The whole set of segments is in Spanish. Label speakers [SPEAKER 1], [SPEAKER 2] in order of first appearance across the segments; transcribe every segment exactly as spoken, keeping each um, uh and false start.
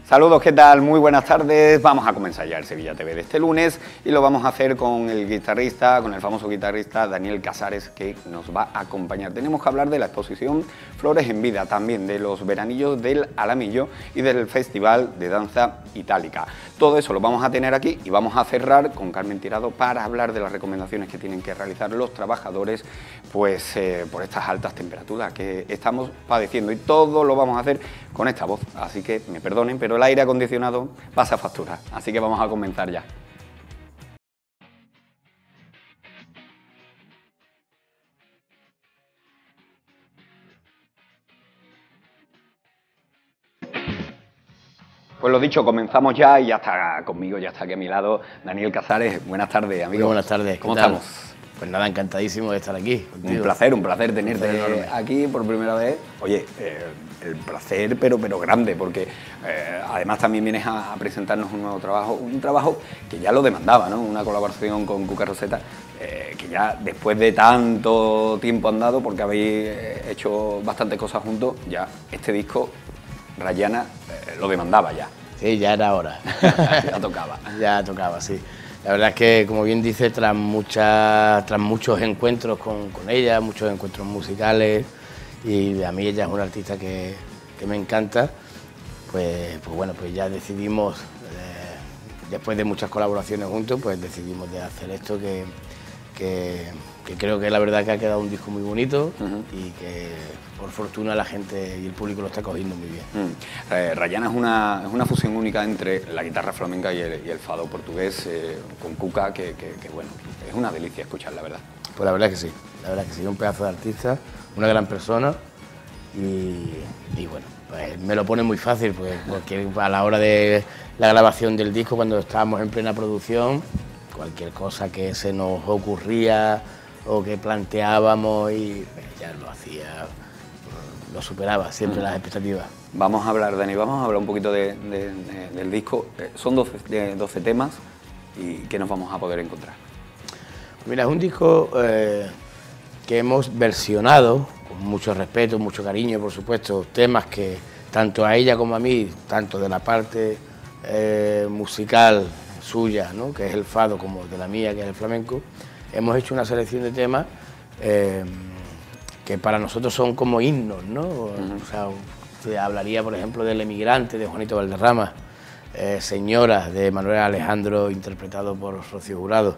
[SPEAKER 1] Saludos, ¿qué tal? Muy buenas tardes. Vamos a comenzar ya el Sevilla T V de este lunes y lo vamos a hacer con el guitarrista, con el famoso guitarrista Daniel Casares, que nos va a acompañar. Tenemos que hablar de la exposición Flores en Vida, también de los veranillos del Alamillo y del Festival de Danza Itálica. Todo eso lo vamos a tener aquí y vamos a cerrar con Carmen Tirado para hablar de las recomendaciones que tienen que realizar los trabajadores pues eh, por estas altas temperaturas que estamos padeciendo, y todo lo vamos a hacer con esta voz, así que me perdonen, pero el aire acondicionado pasa factura, así que vamos a comenzar ya. Pues lo dicho, comenzamos ya y ya está conmigo, ya está aquí a mi lado Daniel Casares. Buenas tardes, amigo.
[SPEAKER 2] Muy buenas tardes.
[SPEAKER 1] ¿Cómo estamos?
[SPEAKER 2] Pues nada, encantadísimo de estar aquí contigo.
[SPEAKER 1] Un placer, un placer tenerte
[SPEAKER 2] Un placer
[SPEAKER 1] aquí por primera vez. Oye, eh, el placer, pero, pero grande, porque eh, además también vienes a, a presentarnos un nuevo trabajo, un trabajo que ya lo demandaba, ¿no? Una colaboración con Cuca Roseta, eh, que ya después de tanto tiempo andado, porque habéis hecho bastantes cosas juntos, ya este disco, Rayana, eh, lo demandaba ya.
[SPEAKER 2] Sí, ya era hora.
[SPEAKER 1] Ya tocaba.
[SPEAKER 2] Ya tocaba, sí. La verdad es que, como bien dice, tras, muchas, tras muchos encuentros con, con ella, muchos encuentros musicales, y a mí ella es una artista que, que me encanta, pues, pues bueno, pues ya decidimos, eh, después de muchas colaboraciones juntos, pues decidimos de hacer esto que, que, que creo que la verdad que ha quedado un disco muy bonito. Uh-huh. Y que por fortuna la gente y el público lo está cogiendo muy bien.
[SPEAKER 1] Mm. Eh, Rayana es una, es una fusión única entre la guitarra flamenca y el, y el fado portugués, eh, con Cuca, que, que, que bueno, es una delicia escuchar, la verdad.
[SPEAKER 2] Pues la verdad que sí, la verdad que sí, un pedazo de artista, una gran persona, y, y bueno, pues me lo pone muy fácil, porque, porque a la hora de la grabación del disco, cuando estábamos en plena producción, cualquier cosa que se nos ocurría o que planteábamos, y pues, ya lo hacía, lo superaba siempre. Mm. Las expectativas.
[SPEAKER 1] Vamos a hablar, Dani, vamos a hablar un poquito de, de, de, del disco. Son doce, de, doce temas, y ¿qué nos vamos a poder encontrar?
[SPEAKER 2] Mira, es un disco eh, que hemos versionado con mucho respeto, mucho cariño, por supuesto, temas que tanto a ella como a mí, tanto de la parte eh, musical suya, ¿no?, que es el fado, como de la mía, que es el flamenco, hemos hecho una selección de temas eh, que para nosotros son como himnos, ¿no? Uh-huh. O sea, se hablaría, por ejemplo, del Emigrante, de Juanito Valderrama, eh, Señoras, de Manuel Alejandro, interpretado por Rocío Jurado.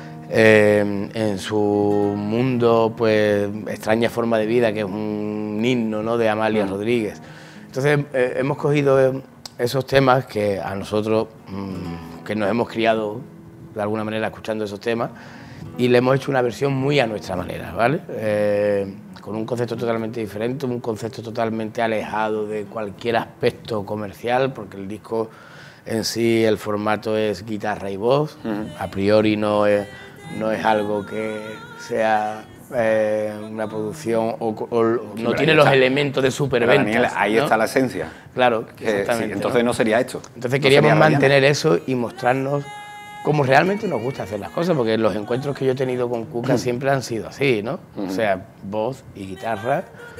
[SPEAKER 2] Eh, en su mundo, pues, Extraña Forma de Vida, que es un himno, ¿no?, de Amalia uh-huh. Rodríguez. Entonces, eh, hemos cogido esos temas que a nosotros, mmm, que nos hemos criado de alguna manera escuchando esos temas, y le hemos hecho una versión muy a nuestra manera, ¿vale? Eh, con un concepto totalmente diferente, un concepto totalmente alejado de cualquier aspecto comercial, porque el disco en sí, el formato es guitarra y voz. Uh-huh. A priori no es, no es algo que sea eh, una producción o, o sí, no tiene los elementos de superventas.
[SPEAKER 1] Ahí ¿no? está la esencia.
[SPEAKER 2] Claro,
[SPEAKER 1] que, exactamente. Sí, entonces ¿no? no sería esto.
[SPEAKER 2] Entonces
[SPEAKER 1] no
[SPEAKER 2] queríamos mantener eso y mostrarnos como realmente nos gusta hacer las cosas, porque los encuentros que yo he tenido con Cuca uh-huh. siempre han sido así, ¿no? Uh-huh. O sea, voz y guitarra,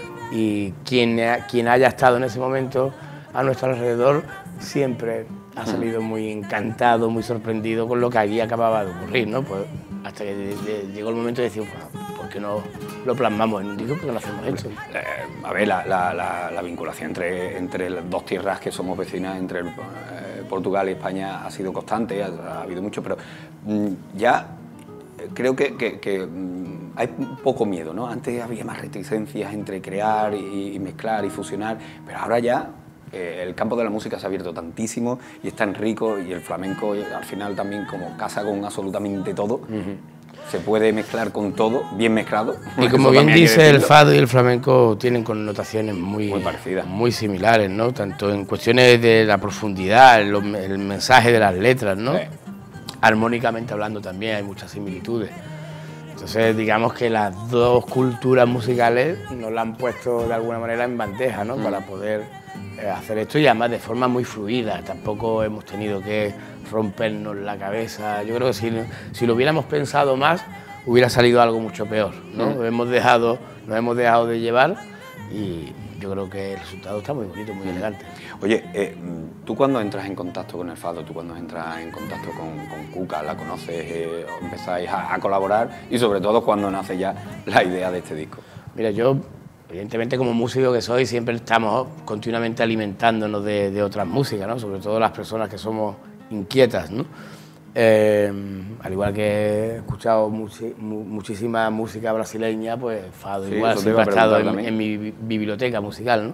[SPEAKER 2] y quien, quien haya estado en ese momento a nuestro alrededor siempre ha salido muy encantado, muy sorprendido con lo que allí acababa de ocurrir, ¿no? Pues hasta que de, de, llegó el momento de decir, bueno, ¿por qué no lo plasmamos en un disco? ¿Por qué no hacemos esto?
[SPEAKER 1] Eh, a ver, la, la, la, la vinculación entre, entre las dos tierras que somos vecinas, entre el, eh, Portugal y España, ha sido constante, ha, ha habido mucho, pero mm, ya creo que, que, que mm, hay poco miedo, ¿no? Antes había más reticencias entre crear y, y mezclar y fusionar, pero ahora ya eh, el campo de la música se ha abierto tantísimo y es tan rico, y el flamenco al final también como casa con absolutamente todo. Uh-huh. Se puede mezclar con todo, bien mezclado.
[SPEAKER 2] Y como bien dice, el fado y el flamenco tienen connotaciones muy,
[SPEAKER 1] muy parecidas,
[SPEAKER 2] muy similares, ¿no? Tanto en cuestiones de la profundidad, el, el mensaje de las letras, ¿no? Sí. Armónicamente hablando también hay muchas similitudes. Entonces, digamos que las dos culturas musicales nos la han puesto de alguna manera en bandeja, ¿no? Mm. Para poder eh, hacer esto, y además de forma muy fluida. Tampoco hemos tenido que rompernos la cabeza. Yo creo que si, si lo hubiéramos pensado más, hubiera salido algo mucho peor, ¿no? Mm. Hemos dejado, nos hemos dejado de llevar y, yo creo que el resultado está muy bonito, muy elegante.
[SPEAKER 1] Oye, eh, tú cuando entras en contacto con el fado, tú cuando entras en contacto con, con Cuca, la conoces, eh, empezáis a, a colaborar y sobre todo cuando nace ya la idea de este disco.
[SPEAKER 2] Mira, yo evidentemente como músico que soy siempre estamos continuamente alimentándonos de, de otras músicas, ¿no? Sobre todo las personas que somos inquietas, ¿no? Eh, al igual que he escuchado muchi, mu, muchísima música brasileña, pues fado sí, igual siempre ha estado en, en mi biblioteca musical, ¿no?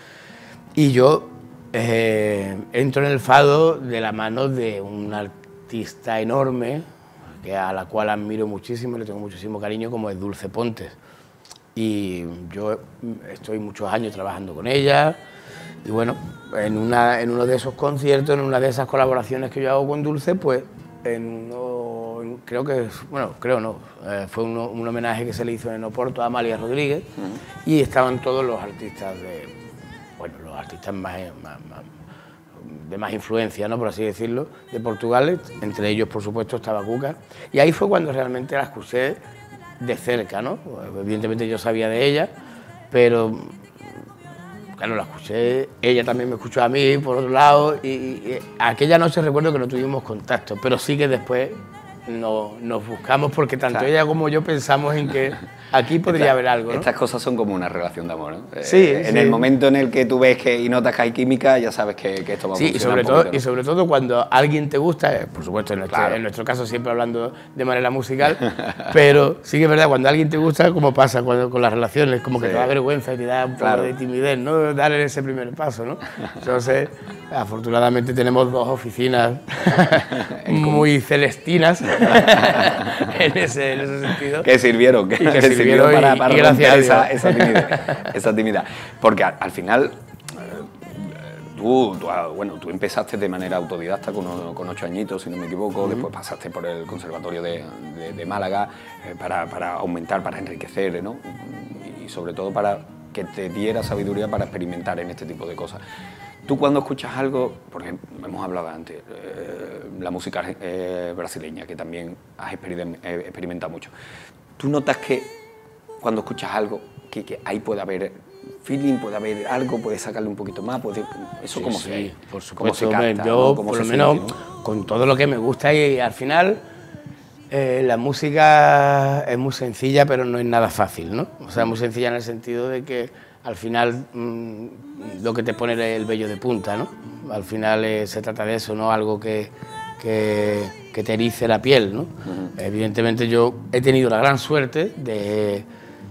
[SPEAKER 2] Y yo eh, entro en el fado de la mano de un artista enorme que a la cual admiro muchísimo, le tengo muchísimo cariño, como es Dulce Pontes. Y yo estoy muchos años trabajando con ella y bueno, en, una, en uno de esos conciertos, en una de esas colaboraciones que yo hago con Dulce, pues en uno, en, creo que, bueno, creo no, eh, fue uno, un homenaje que se le hizo en Oporto a Amalia Rodríguez uh-huh. y estaban todos los artistas de, bueno, los artistas más, más, más, de más influencia, ¿no? Por así decirlo, de Portugal, entre ellos por supuesto estaba Cuca, y ahí fue cuando realmente la escuché de cerca, ¿no? Evidentemente yo sabía de ella, pero claro, la escuché, ella también me escuchó a mí, por otro lado, y, y aquella noche recuerdo que no tuvimos contacto, pero sí que después no, nos buscamos porque tanto claro. ella como yo pensamos en que aquí podría Esta, haber algo, ¿no?
[SPEAKER 1] Estas cosas son como una relación de amor, ¿no?
[SPEAKER 2] Sí,
[SPEAKER 1] eh, En
[SPEAKER 2] sí.
[SPEAKER 1] el momento en el que tú ves que y notas que hay química, ya sabes que, que esto va a
[SPEAKER 2] sí,
[SPEAKER 1] funcionar
[SPEAKER 2] y sobre
[SPEAKER 1] un
[SPEAKER 2] todo
[SPEAKER 1] poquito, ¿no?
[SPEAKER 2] Y sobre todo cuando alguien te gusta, eh, por supuesto, en nuestro, claro. en nuestro caso siempre hablando de manera musical, pero sí que es verdad, cuando alguien te gusta, como pasa cuando, con las relaciones, como que sí. te da vergüenza y te da un poco claro. de timidez, ¿no? Dar ese primer paso, ¿no? Entonces, afortunadamente tenemos dos oficinas muy celestinas en, ese, en ese sentido.
[SPEAKER 1] Que sirvieron, que,
[SPEAKER 2] que,
[SPEAKER 1] que
[SPEAKER 2] sirvieron,
[SPEAKER 1] sirvieron para, para
[SPEAKER 2] y
[SPEAKER 1] romper esa, esa, timidez, esa timidez. Porque al, al final, tú, tú, bueno, tú empezaste de manera autodidacta con, con ocho añitos, si no me equivoco, uh-huh. después pasaste por el Conservatorio de, de, de Málaga eh, para, para aumentar, para enriquecer, ¿no? Y sobre todo para que te diera sabiduría para experimentar en este tipo de cosas. Tú cuando escuchas algo, por ejemplo, hemos hablado antes, eh, la música eh, brasileña, que también has experimentado mucho, ¿tú notas que cuando escuchas algo, que, que ahí puede haber feeling, puede haber algo, puedes sacarle un poquito más, puede, eso
[SPEAKER 2] sí,
[SPEAKER 1] como
[SPEAKER 2] sí,
[SPEAKER 1] se
[SPEAKER 2] por supuesto,
[SPEAKER 1] se capta,
[SPEAKER 2] yo
[SPEAKER 1] ¿no? Cómo
[SPEAKER 2] por
[SPEAKER 1] se
[SPEAKER 2] lo menos
[SPEAKER 1] siente, ¿no?
[SPEAKER 2] Con todo lo que me gusta y, y al final eh, la música es muy sencilla pero no es nada fácil, ¿no? O sea, muy sencilla en el sentido de que al final mmm, lo que te pone el vello de punta, ¿no? Al final eh, se trata de eso, no algo que, que, que te erice la piel, ¿no? Uh-huh. Evidentemente yo he tenido la gran suerte de,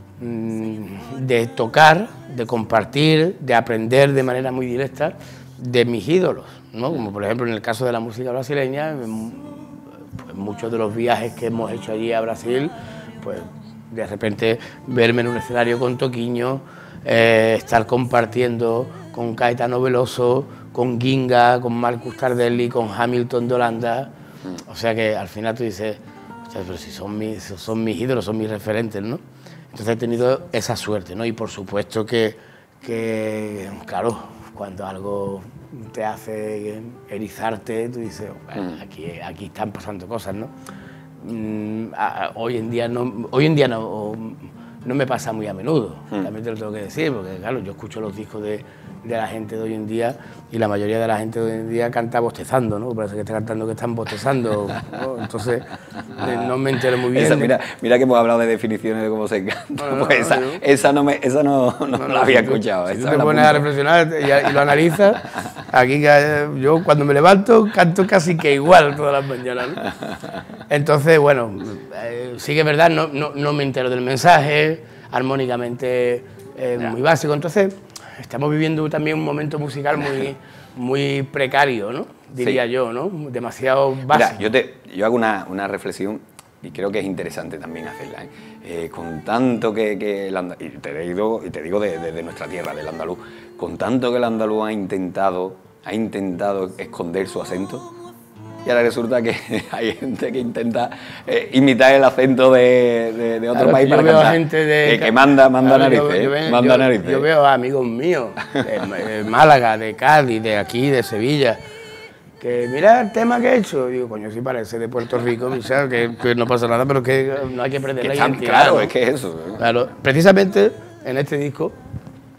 [SPEAKER 2] de tocar, de compartir, de aprender de manera muy directa de mis ídolos, ¿no? Como por ejemplo en el caso de la música brasileña, pues muchos de los viajes que hemos hecho allí a Brasil, pues de repente verme en un escenario con Toquinho, eh, estar compartiendo con Caetano Veloso, con Ginga, con Marcus Tardelli, con Hamilton de Holanda, o sea que al final tú dices, pero si son mis, son mis ídolos, son mis referentes, ¿no? Entonces he tenido esa suerte, ¿no? Y por supuesto que, que claro, cuando algo te hace erizarte, tú dices, bueno, aquí, aquí están pasando cosas, ¿no? Mm, a, hoy en día no, hoy en día no, no me pasa muy a menudo, mm. también te lo tengo que decir, porque claro, yo escucho los discos de, de la gente de hoy en día y la mayoría de la gente de hoy en día canta bostezando, ¿no? Parece que está cantando que están bostezando, ¿no? Entonces no me entero muy bien.
[SPEAKER 1] Esa, mira, mira que hemos hablado de definiciones de cómo se canta, no, no, pues no, esa, no, esa no, me, esa no, no, no, no la había
[SPEAKER 2] si
[SPEAKER 1] escuchado.
[SPEAKER 2] Tú, si tú te pones a reflexionar y, y lo analizas, aquí yo cuando me levanto canto casi que igual todas las mañanas, ¿no? Entonces, bueno, eh, sí que es verdad, no, no, no me entero del mensaje, armónicamente eh, muy básico, entonces estamos viviendo también un momento musical muy, muy precario, ¿no? Diría sí. yo, ¿no? Demasiado básico.
[SPEAKER 1] Mira, yo, te, yo hago una, una reflexión y creo que es interesante también hacerla, ¿eh? Eh, con tanto que, que el andaluz, y te digo, y te digo de, de, de nuestra tierra, del andaluz, con tanto que el andaluz ha intentado, ha intentado esconder su acento, y ahora resulta que hay gente que intenta eh, imitar el acento de, de, de otro
[SPEAKER 2] claro,
[SPEAKER 1] país para
[SPEAKER 2] veo
[SPEAKER 1] cantar,
[SPEAKER 2] gente de,
[SPEAKER 1] eh, que manda, manda
[SPEAKER 2] claro,
[SPEAKER 1] narices,
[SPEAKER 2] yo, yo, veo,
[SPEAKER 1] manda
[SPEAKER 2] yo,
[SPEAKER 1] narices.
[SPEAKER 2] Yo veo a amigos míos de, de Málaga, de Cádiz, de aquí, de Sevilla, que mira el tema que he hecho, digo, coño, sí parece de Puerto Rico, que, que no pasa nada, pero que no hay que perder
[SPEAKER 1] que
[SPEAKER 2] la
[SPEAKER 1] están,
[SPEAKER 2] identidad.
[SPEAKER 1] Claro,
[SPEAKER 2] ¿no?
[SPEAKER 1] es que es eso. ¿eh?
[SPEAKER 2] Claro, precisamente en este disco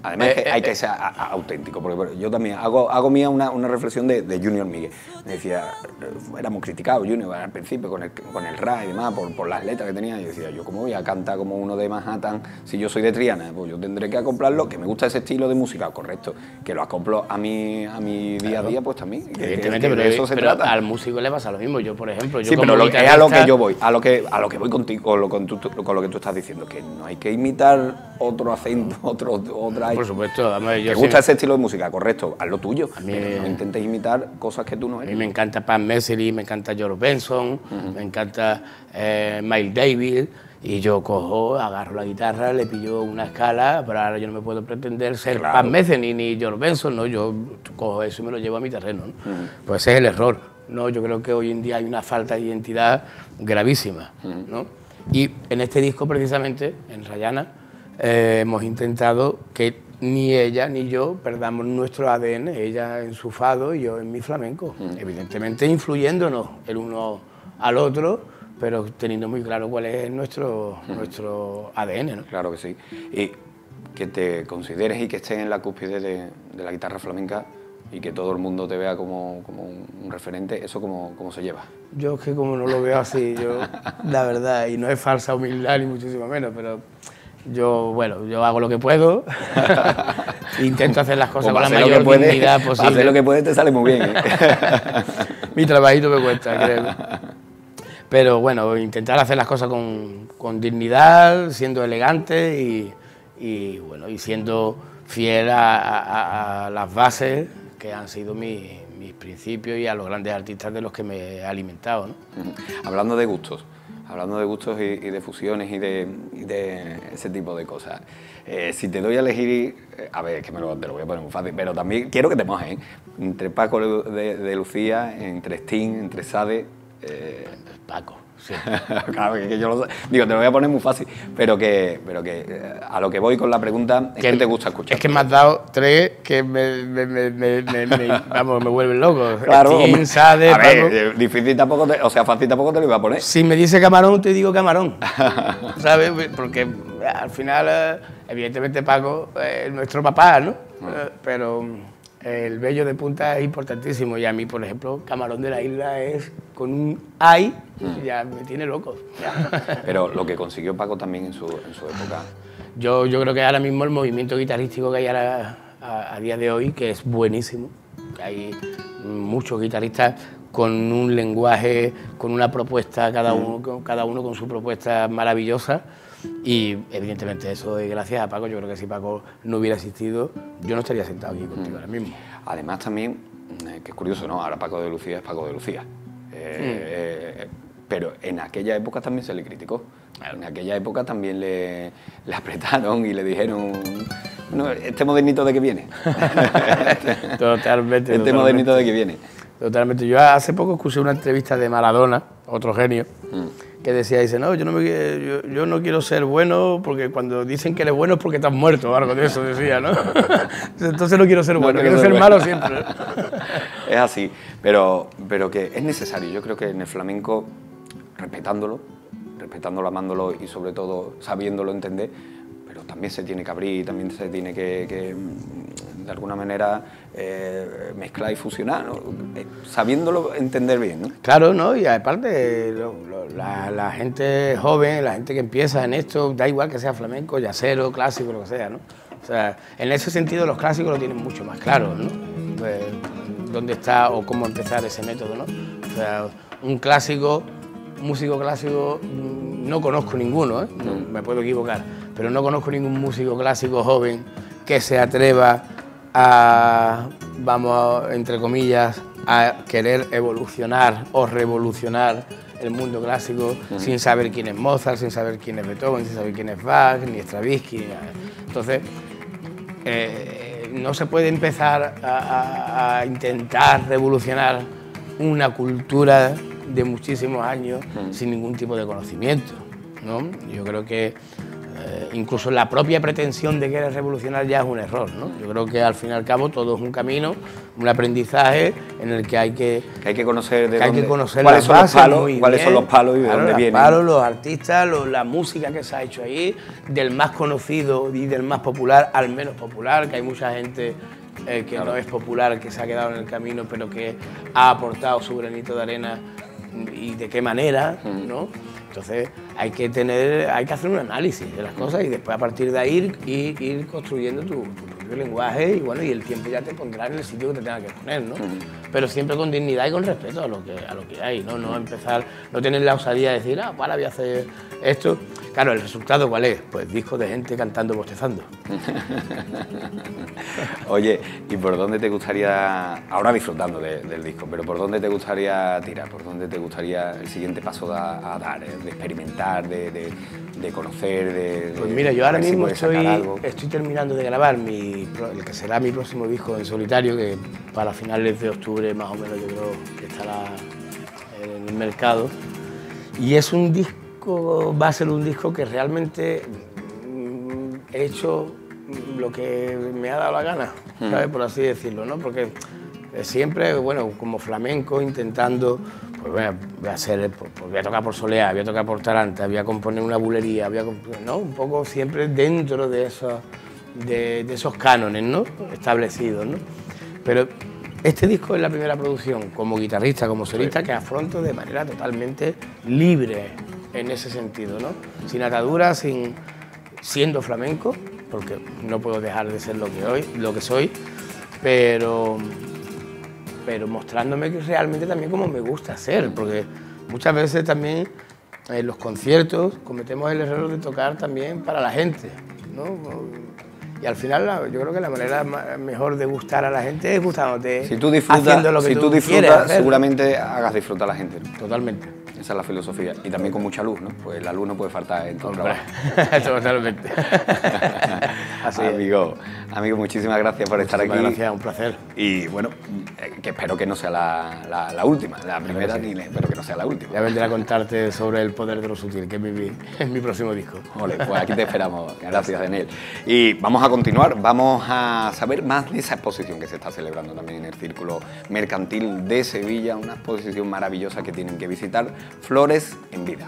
[SPEAKER 1] Además,
[SPEAKER 2] Eh,
[SPEAKER 1] que hay
[SPEAKER 2] eh,
[SPEAKER 1] que ser a- a- auténtico, porque bueno, yo también hago, hago mía una, una reflexión de, de Junior Miguel. Me decía, eh, era muy criticado Junior al principio con el, con el rap y demás, por, por las letras que tenía. Y yo decía, yo cómo voy a cantar como uno de Manhattan si yo soy de Triana, pues yo tendré que acoplarlo, que me gusta ese estilo de música, correcto, que lo acoplo a mi, a mi día a día, pues también. Que,
[SPEAKER 2] Evidentemente,
[SPEAKER 1] que
[SPEAKER 2] pero,
[SPEAKER 1] de eso se
[SPEAKER 2] pero
[SPEAKER 1] trata.
[SPEAKER 2] al músico le pasa lo mismo. Yo, por ejemplo, yo
[SPEAKER 1] Sí,
[SPEAKER 2] como
[SPEAKER 1] pero lo, es a
[SPEAKER 2] guitarrista-
[SPEAKER 1] lo que yo voy, a lo que, a lo que voy contigo, con lo, con, tu- con lo que tú estás diciendo, que no hay que imitar otro acento, otro, otra...
[SPEAKER 2] Por supuesto, además, yo
[SPEAKER 1] ¿Te
[SPEAKER 2] sí-
[SPEAKER 1] gusta ese estilo de música? Correcto, haz lo tuyo,
[SPEAKER 2] A mí-
[SPEAKER 1] pero no intentes imitar cosas que tú no
[SPEAKER 2] A mí
[SPEAKER 1] eres.
[SPEAKER 2] me encanta Pam Messeri, me encanta George Benson, me encanta eh, Miles Davis, y yo cojo, agarro la guitarra, le pillo una escala, pero ahora yo no me puedo pretender ser
[SPEAKER 1] Claro.
[SPEAKER 2] Pam Messeri ni George Benson, ¿no? Yo cojo eso y me lo llevo a mi terreno, ¿no? Pues ese es el error, ¿no? Yo creo que hoy en día hay una falta de identidad gravísima, ¿no? Y en este disco, precisamente, en Rayana, eh, hemos intentado que ni ella ni yo perdamos nuestro A D N, ella en su fado y yo en mi flamenco, evidentemente influyéndonos el uno al otro, pero teniendo muy claro cuál es nuestro, nuestro A D N, ¿no?
[SPEAKER 1] Claro que sí. Y que te consideres y que estés en la cúspide de, de la guitarra flamenca y que todo el mundo te vea como, como un, un referente, ¿eso cómo, cómo se lleva?
[SPEAKER 2] Yo es que como no lo veo así, yo, la verdad, y no es falsa humildad ni muchísimo menos, pero yo, bueno, yo hago lo que puedo, intento hacer las cosas
[SPEAKER 1] Como
[SPEAKER 2] con la
[SPEAKER 1] hacer lo
[SPEAKER 2] mayor
[SPEAKER 1] que puedes,
[SPEAKER 2] dignidad posible.
[SPEAKER 1] hacer lo que puedes te sale muy bien, ¿eh?
[SPEAKER 2] Mi trabajito me cuesta, créeme. Pero bueno, intentar hacer las cosas con, con dignidad, siendo elegante y, y, bueno, y siendo fiel a, a- a las bases que han sido mis, mis principios y a los grandes artistas de los que me he alimentado, ¿no?
[SPEAKER 1] Hablando de gustos, hablando de gustos y, y de fusiones y de, y de ese tipo de cosas. Eh, si te doy a elegir, eh, a ver, es que me lo, te lo voy a poner muy fácil, pero también quiero que te mojes, ¿eh? Entre Paco de, de Lucía, entre Sting, entre Sade... Eh,
[SPEAKER 2] Paco, sí.
[SPEAKER 1] claro, que, que yo lo sé. Digo, te lo voy a poner muy fácil, pero que, pero que eh, a lo que voy con la pregunta es que te gusta escuchar.
[SPEAKER 2] Es que me has dado tres que me, me, me, me, me- me- vamos, me vuelven loco.
[SPEAKER 1] Claro,
[SPEAKER 2] Sting,
[SPEAKER 1] hombre.
[SPEAKER 2] Sade,
[SPEAKER 1] a ver,
[SPEAKER 2] Paco.
[SPEAKER 1] eh, difícil tampoco, te, o sea, fácil tampoco te lo iba a poner.
[SPEAKER 2] Si me dice camarón, te digo camarón, ¿sabes? Porque eh, al final, eh, evidentemente Paco es nuestro papá, ¿no? Eh, pero eh, el vello de punta es importantísimo y a mí, por ejemplo, Camarón de la Isla es con un ay, ya me tiene loco. ya.
[SPEAKER 1] Pero lo que consiguió Paco también en su, en su época.
[SPEAKER 2] Yo, yo creo que ahora mismo el movimiento guitarrístico que hay ahora, a, a día de hoy, que es buenísimo, que hay muchos guitarristas con un lenguaje, con una propuesta, cada uno, con, cada uno con su propuesta maravillosa, y evidentemente eso es gracias a Paco. Yo creo que si Paco no hubiera existido, yo no estaría sentado aquí contigo ahora mismo.
[SPEAKER 1] Además también, eh, que es curioso, ¿no? Ahora Paco de Lucía es Paco de Lucía. Eh, eh, pero en aquella época también se le criticó. En aquella época también le, le apretaron y le dijeron, no, este modernito de qué viene.
[SPEAKER 2] Totalmente.
[SPEAKER 1] Este
[SPEAKER 2] totalmente.
[SPEAKER 1] modernito de qué viene.
[SPEAKER 2] Totalmente. Yo hace poco escuché una entrevista de Maradona, otro genio, que decía, dice, no, yo no, me, yo, yo no quiero ser bueno porque cuando dicen que eres bueno es porque estás muerto o algo de eso, decía, ¿no? Entonces no quiero ser bueno,
[SPEAKER 1] No
[SPEAKER 2] quiero,
[SPEAKER 1] quiero
[SPEAKER 2] ser
[SPEAKER 1] ser
[SPEAKER 2] malo
[SPEAKER 1] bueno.
[SPEAKER 2] siempre.
[SPEAKER 1] Es así, pero, pero que es necesario. Yo creo que en el flamenco, respetándolo, respetándolo, amándolo y sobre todo sabiéndolo entender, pero también se tiene que abrir, también se tiene que, que de alguna manera eh, mezclar y fusionar, ¿no? Eh, sabiéndolo entender bien, ¿no?
[SPEAKER 2] Claro, ¿no? Y aparte, lo, lo, la, la gente joven, la gente que empieza en esto, da igual que sea flamenco, yacero, clásico, lo que sea, ¿no? O sea, en ese sentido los clásicos lo tienen mucho más claro, ¿no? Pues, dónde está o cómo empezar ese método, ¿no? O sea, un clásico, un músico clásico, no conozco ninguno, ¿eh? No, me puedo equivocar, pero no conozco ningún músico clásico joven que se atreva a, vamos, entre comillas, a querer evolucionar o revolucionar el mundo clásico uh-huh. sin saber quién es Mozart, sin saber quién es Beethoven, sin saber quién es Bach, ni Stravinsky, ni nada. Entonces, eh, no se puede empezar a, a, a intentar revolucionar una cultura de muchísimos años uh-huh. sin ningún tipo de conocimiento, ¿no? Yo creo que eh, incluso la propia pretensión de que eres revolucionario ya es un error, ¿no? Yo creo que al fin y al cabo todo es un camino, un aprendizaje en el que hay que,
[SPEAKER 1] que, hay que conocer, de
[SPEAKER 2] que,
[SPEAKER 1] dónde,
[SPEAKER 2] hay que conocer
[SPEAKER 1] cuáles, son los, palos, cuáles
[SPEAKER 2] bien,
[SPEAKER 1] son los palos y de
[SPEAKER 2] claro,
[SPEAKER 1] dónde
[SPEAKER 2] los
[SPEAKER 1] vienen.
[SPEAKER 2] Palos, los artistas, los, la música que se ha hecho ahí, del más conocido y del más popular al menos popular, que hay mucha gente eh, que claro. no es popular, que se ha quedado en el camino, pero que ha aportado su granito de arena y de qué manera, ¿no? Entonces hay que tener, hay que hacer un análisis de las cosas y después a partir de ahí ir, ir, ir construyendo tu, tu propio lenguaje y bueno, y el tiempo ya te pondrá en el sitio que te tenga que poner, ¿no? Uh-huh. Pero siempre con dignidad y con respeto a lo que, a lo que hay, ¿no? No empezar, no tener la osadía de decir, ah, para, voy a hacer esto. Claro, ¿el resultado cuál es? Pues discos de gente cantando, bostezando.
[SPEAKER 1] Oye, ¿y por dónde te gustaría, ahora disfrutando de, del disco, pero por dónde te gustaría tirar? ¿Por dónde te gustaría el siguiente paso a, a dar? ¿Eh? De experimentar, de, de, de conocer, de...
[SPEAKER 2] Pues mira, yo ahora mismo si estoy, estoy terminando de grabar mi, el que será mi próximo disco en solitario, que para finales de octubre más o menos yo creo que estará en el mercado. Y es un disco, va a ser un disco que realmente he hecho lo que me ha dado la gana, ¿sabes? Por así decirlo, ¿no? Porque siempre, bueno, como flamenco, intentando, pues voy a, voy a hacer, pues voy a tocar por soleá, voy a tocar por taranta, voy a componer una bulería, voy a componer, ¿no? Un poco siempre dentro de esos, de, de esos cánones, ¿no? Establecidos, ¿no? Pero este disco es la primera producción como guitarrista, como solista, sí, que afronto de manera totalmente libre en ese sentido, ¿no? Sin ataduras, sin, siendo flamenco, porque no puedo dejar de ser lo que, hoy, lo que soy, pero, pero mostrándome que realmente también como me gusta ser, porque muchas veces también en los conciertos cometemos el error de tocar también para la gente, ¿no? Y al final yo creo que la manera mejor de gustar a la gente es gustándote,
[SPEAKER 1] si tú disfrutas,
[SPEAKER 2] haciendo lo que
[SPEAKER 1] si
[SPEAKER 2] tú,
[SPEAKER 1] tú disfrutas, seguramente hagas disfrutar a la gente, ¿no?
[SPEAKER 2] Totalmente.
[SPEAKER 1] Esa es la filosofía. Y también con mucha luz, ¿no? Pues la luz no puede faltar en tu
[SPEAKER 2] Hombre,
[SPEAKER 1] trabajo.
[SPEAKER 2] Totalmente.
[SPEAKER 1] Así amigo, amigo, muchísimas gracias por
[SPEAKER 2] muchísimas
[SPEAKER 1] estar aquí.
[SPEAKER 2] Gracias, un placer.
[SPEAKER 1] Y bueno, que espero que no sea la, la, la última, la primera, ni espero que no sea la última.
[SPEAKER 2] Ya vendré a contarte sobre El poder de lo sutil, que es mi, es mi próximo disco.
[SPEAKER 1] Ole, pues aquí te esperamos. Gracias, Daniel. Y vamos a continuar, vamos a saber más de esa exposición que se está celebrando también en el Círculo Mercantil de Sevilla, una exposición maravillosa que tienen que visitar, Flores en Vida.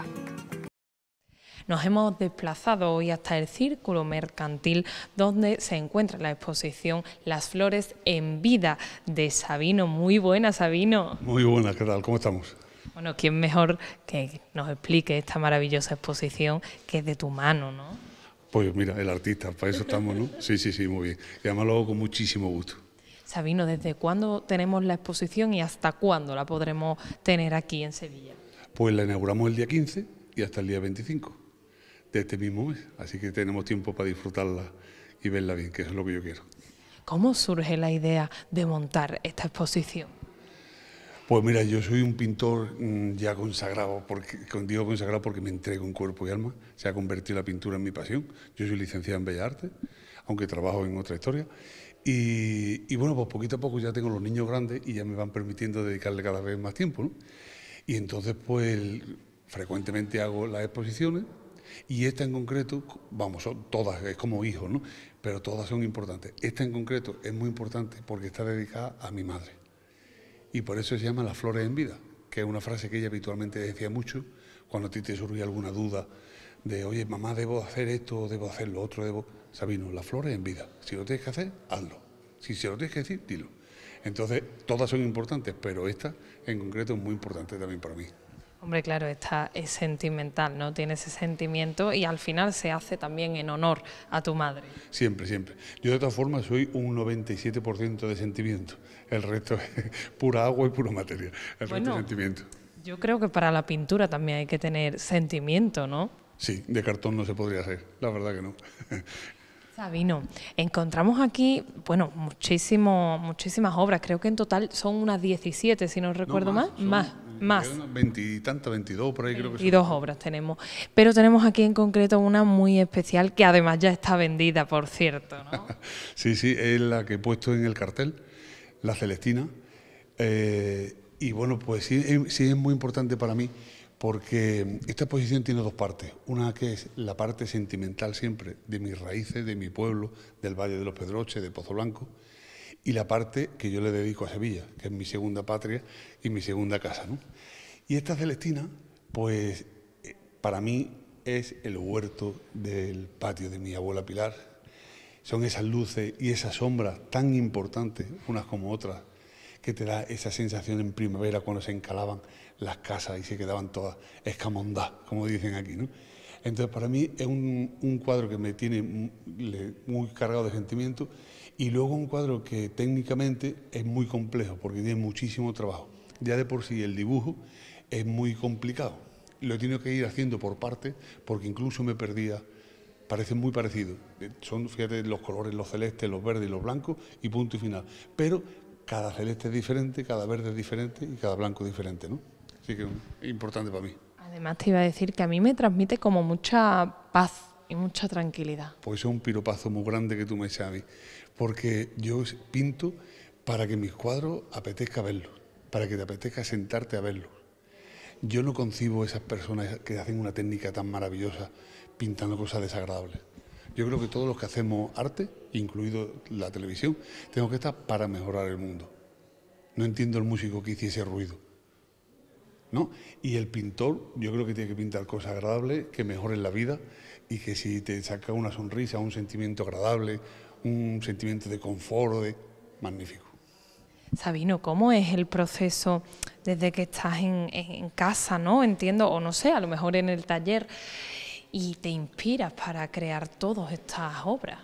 [SPEAKER 3] Nos hemos desplazado hoy hasta el Círculo Mercantil, donde se encuentra la exposición Las Flores en Vida de Sabino. Muy buena, Sabino.
[SPEAKER 4] Muy buena, ¿qué tal? ¿Cómo estamos?
[SPEAKER 3] Bueno, ¿quién mejor que nos explique esta maravillosa exposición que es de tu mano, no?
[SPEAKER 4] Pues mira, el artista, para eso estamos, ¿no? Sí, sí, sí, muy bien. Y además lo hago con muchísimo gusto.
[SPEAKER 3] Sabino, ¿desde cuándo tenemos la exposición y hasta cuándo la podremos tener aquí en Sevilla?
[SPEAKER 4] Pues la inauguramos el día quince y hasta el día veinticinco de este mismo mes, así que tenemos tiempo para disfrutarla y verla bien, que es lo que yo quiero.
[SPEAKER 3] ¿Cómo surge la idea de montar esta exposición?
[SPEAKER 4] Pues mira, yo soy un pintor mmm, ya consagrado, porque, digo consagrado porque me entrego en cuerpo y alma, se ha convertido la pintura en mi pasión. Yo soy licenciado en Bellas Artes, aunque trabajo en otra historia, y, y bueno, pues poquito a poco ya tengo los niños grandes y ya me van permitiendo dedicarle cada vez más tiempo, ¿no? Y entonces pues frecuentemente hago las exposiciones y esta en concreto, vamos, son todas, es como hijos, ¿no? Pero todas son importantes. Esta en concreto es muy importante porque está dedicada a mi madre. Y por eso se llama Las Flores en Vida, que es una frase que ella habitualmente decía mucho cuando a ti te surgía alguna duda de, oye, mamá, ¿debo hacer esto, debo hacer lo otro? Debo... Sabino, las flores en vida. Si lo tienes que hacer, hazlo. Si se lo tienes que decir, dilo. Entonces, todas son importantes, pero esta en concreto es muy importante también para mí.
[SPEAKER 3] Hombre, claro, esta es sentimental, ¿no? Tiene ese sentimiento y al final se hace también en honor a tu madre.
[SPEAKER 4] Siempre, siempre. Yo de todas formas soy un noventa y siete por ciento de sentimiento. El resto es pura agua y pura materia. El
[SPEAKER 3] bueno,
[SPEAKER 4] resto es sentimiento.
[SPEAKER 3] Yo creo que para la pintura también hay que tener sentimiento, ¿no?
[SPEAKER 4] Sí, de cartón no se podría hacer, la verdad que no.
[SPEAKER 3] Sabino, encontramos aquí, bueno, muchísimo, muchísimas obras, creo que en total son unas diecisiete, si no recuerdo
[SPEAKER 4] no,
[SPEAKER 3] más, más, más.
[SPEAKER 4] Unas veintitantas, veintidós por ahí creo que son.
[SPEAKER 3] Y dos obras tenemos, pero tenemos aquí en concreto una muy especial que además ya está vendida, por cierto, ¿no?
[SPEAKER 4] Sí, sí, es la que he puesto en el cartel, la Celestina, eh, y bueno, pues sí, sí es muy importante para mí, porque esta exposición tiene dos partes. Una que es la parte sentimental siempre de mis raíces, de mi pueblo, del Valle de los Pedroches, de Pozo Blanco, y la parte que yo le dedico a Sevilla, que es mi segunda patria y mi segunda casa, ¿no? Y esta Celestina, pues para mí es el huerto del patio de mi abuela Pilar. Son esas luces y esas sombras tan importantes, unas como otras, que te da esa sensación en primavera cuando se encalaban las casas y se quedaban todas escamondadas, como dicen aquí, ¿no? Entonces, para mí es un, un cuadro que me tiene muy cargado de sentimiento, y luego un cuadro que técnicamente es muy complejo porque tiene muchísimo trabajo. Ya de por sí el dibujo es muy complicado. Lo he tenido que ir haciendo por partes porque incluso me perdía. Parecen muy parecidos. Son, fíjate, los colores, los celestes, los verdes y los blancos, y punto y final. Pero cada celeste es diferente, cada verde es diferente y cada blanco es diferente, ¿no? Así que es importante para mí.
[SPEAKER 3] Además te iba a decir que a mí me transmite como mucha paz y mucha tranquilidad.
[SPEAKER 4] Pues es un piropazo muy grande que tú me echas a mí, porque yo pinto para que mis cuadros apetezca verlos, para que te apetezca sentarte a verlos. Yo no concibo esas personas que hacen una técnica tan maravillosa pintando cosas desagradables. Yo creo que todos los que hacemos arte, incluido la televisión, tenemos que estar para mejorar el mundo. No entiendo el músico que hiciese ruido, ¿no? Y el pintor, yo creo que tiene que pintar cosas agradables, que mejoren la vida, y que si te saca una sonrisa, un sentimiento agradable, un sentimiento de confort, de... magnífico.
[SPEAKER 3] Sabino, ¿cómo es el proceso desde que estás en, en casa, ¿no? Entiendo, o no sé, a lo mejor en el taller, y te inspiras para crear todas estas obras?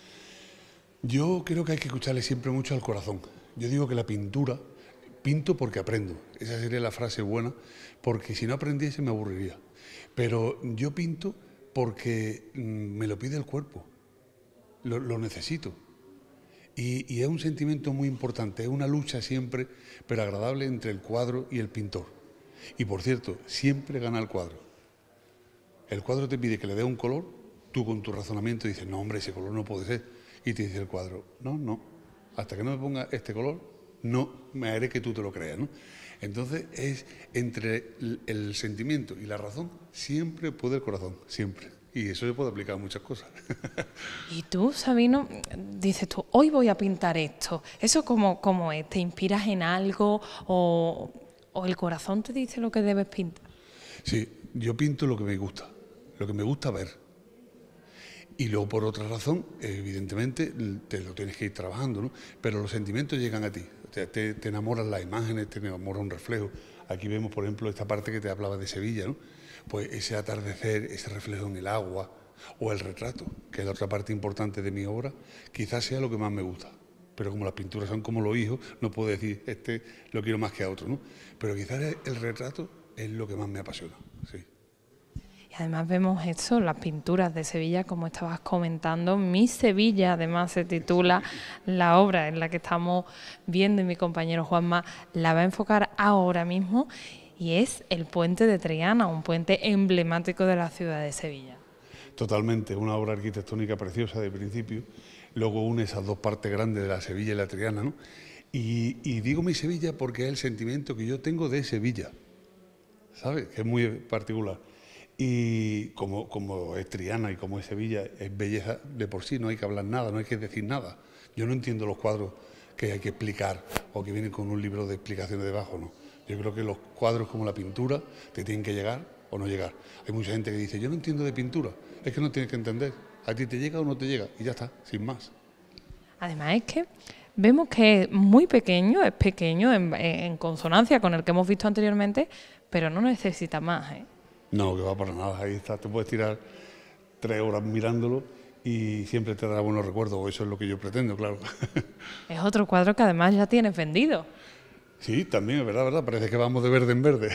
[SPEAKER 4] Yo creo que hay que escucharle siempre mucho al corazón. Yo digo que la pintura, pinto porque aprendo. Esa sería la frase buena, porque si no aprendiese me aburriría. Pero yo pinto porque me lo pide el cuerpo, lo, lo necesito. Y, y es un sentimiento muy importante, es una lucha siempre, pero agradable, entre el cuadro y el pintor. Y por cierto, siempre gana el cuadro. El cuadro te pide que le dé un color, tú con tu razonamiento dices, no hombre, ese color no puede ser. Y te dice el cuadro, no, no, hasta que no me ponga este color, no me haré que tú te lo creas, ¿no? Entonces es entre el, el sentimiento y la razón, siempre puede el corazón, siempre. Y eso se puede aplicar a muchas cosas.
[SPEAKER 3] Y tú, Sabino, dices tú, hoy voy a pintar esto. ¿Eso cómo, cómo es? ¿Te inspiras en algo o, o el corazón te dice lo que debes pintar?
[SPEAKER 4] Sí, yo pinto lo que me gusta, lo que me gusta ver. Y luego, por otra razón, evidentemente, te lo tienes que ir trabajando, ¿no? Pero los sentimientos llegan a ti. Te, te, te enamoran las imágenes, te enamora un reflejo. Aquí vemos, por ejemplo, esta parte que te hablaba de Sevilla, ¿no? Pues ese atardecer, ese reflejo en el agua, o el retrato, que es la otra parte importante de mi obra, quizás sea lo que más me gusta. Pero como las pinturas son como los hijos, no puedo decir, este lo quiero más que a otro, ¿no? Pero quizás el retrato es lo que más me apasiona, sí.
[SPEAKER 3] Y además vemos esto, las pinturas de Sevilla, como estabas comentando. Mi Sevilla, además, se titula la obra en la que estamos viendo, y mi compañero Juanma la va a enfocar ahora mismo, y es el puente de Triana, un puente emblemático de la ciudad de Sevilla.
[SPEAKER 4] Totalmente, una obra arquitectónica preciosa de principio, luego une esas dos partes grandes de la Sevilla y la Triana, ¿no? Y, y digo mi Sevilla porque es el sentimiento que yo tengo de Sevilla, ¿sabes? Que es muy particular. Y como, como es Triana y como es Sevilla, es belleza de por sí, no hay que hablar nada, no hay que decir nada. Yo no entiendo los cuadros que hay que explicar o que vienen con un libro de explicaciones debajo, no. Yo creo que los cuadros, como la pintura, te tienen que llegar o no llegar. Hay mucha gente que dice, yo no entiendo de pintura, es que no tienes que entender. A ti te llega o no te llega y ya está, sin más.
[SPEAKER 3] Además es que vemos que es muy pequeño, es pequeño en, en consonancia con el que hemos visto anteriormente, pero no necesita más, ¿eh?
[SPEAKER 4] No, que va para nada, ahí está, te puedes tirar tres horas mirándolo y siempre te dará buenos recuerdos, o eso es lo que yo pretendo, claro.
[SPEAKER 3] Es otro cuadro que además ya tienes vendido.
[SPEAKER 4] Sí, también, es verdad, verdad, parece que vamos de verde en verde.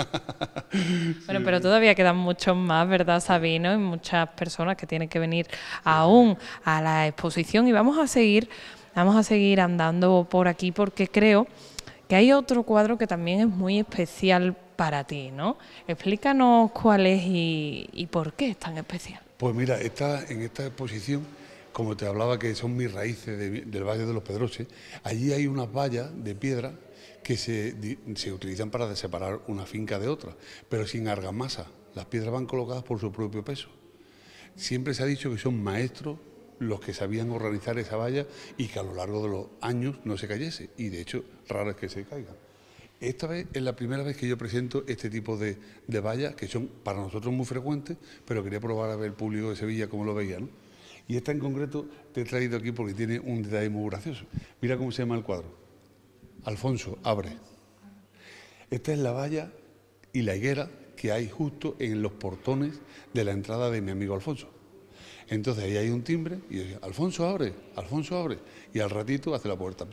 [SPEAKER 3] Bueno, pero todavía quedan muchos más, ¿verdad, Sabino? Y muchas personas que tienen que venir aún a la exposición, y vamos a seguir, vamos a seguir andando por aquí, porque creo que hay otro cuadro que también es muy especial para ti, ¿no? Explícanos cuál es y, y por qué es tan especial.
[SPEAKER 4] Pues mira, esta, en esta exposición como te hablaba que son mis raíces de, del Valle de los Pedroches, allí hay unas vallas de piedra que se, se utilizan para separar una finca de otra, pero sin argamasa. Las piedras van colocadas por su propio peso. Siempre se ha dicho que son maestros los que sabían organizar esa valla y que a lo largo de los años no se cayese, y de hecho raro es que se caigan. Esta vez es la primera vez que yo presento este tipo de, de vallas, que son para nosotros muy frecuentes, pero quería probar a ver el público de Sevilla cómo lo veía, ¿no? Y esta en concreto te he traído aquí porque tiene un detalle muy gracioso. Mira cómo se llama el cuadro. Alfonso, abre. Esta es la valla y la higuera que hay justo en los portones de la entrada de mi amigo Alfonso. Entonces ahí hay un timbre y yo digo, Alfonso, abre, Alfonso, abre. Y al ratito hace la puerta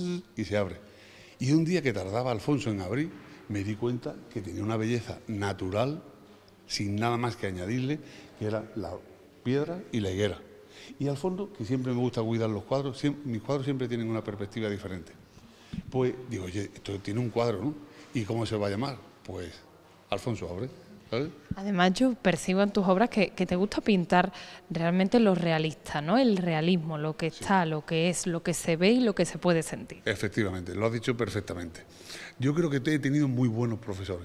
[SPEAKER 4] y se abre. Y un día que tardaba Alfonso en abrir, me di cuenta que tenía una belleza natural, sin nada más que añadirle, que era la piedra y la higuera. Y al fondo, que siempre me gusta cuidar los cuadros, siempre, mis cuadros siempre tienen una perspectiva diferente. Pues digo, oye, esto tiene un cuadro, ¿no? ¿Y cómo se va a llamar? Pues Alfonso abre, ¿sabes?
[SPEAKER 3] Además, yo percibo en tus obras que, que te gusta pintar realmente lo realista, ¿no? El realismo, lo que está, sí, lo que es, lo que se ve y lo que se puede sentir.
[SPEAKER 4] Efectivamente, lo has dicho perfectamente. Yo creo que he tenido muy buenos profesores.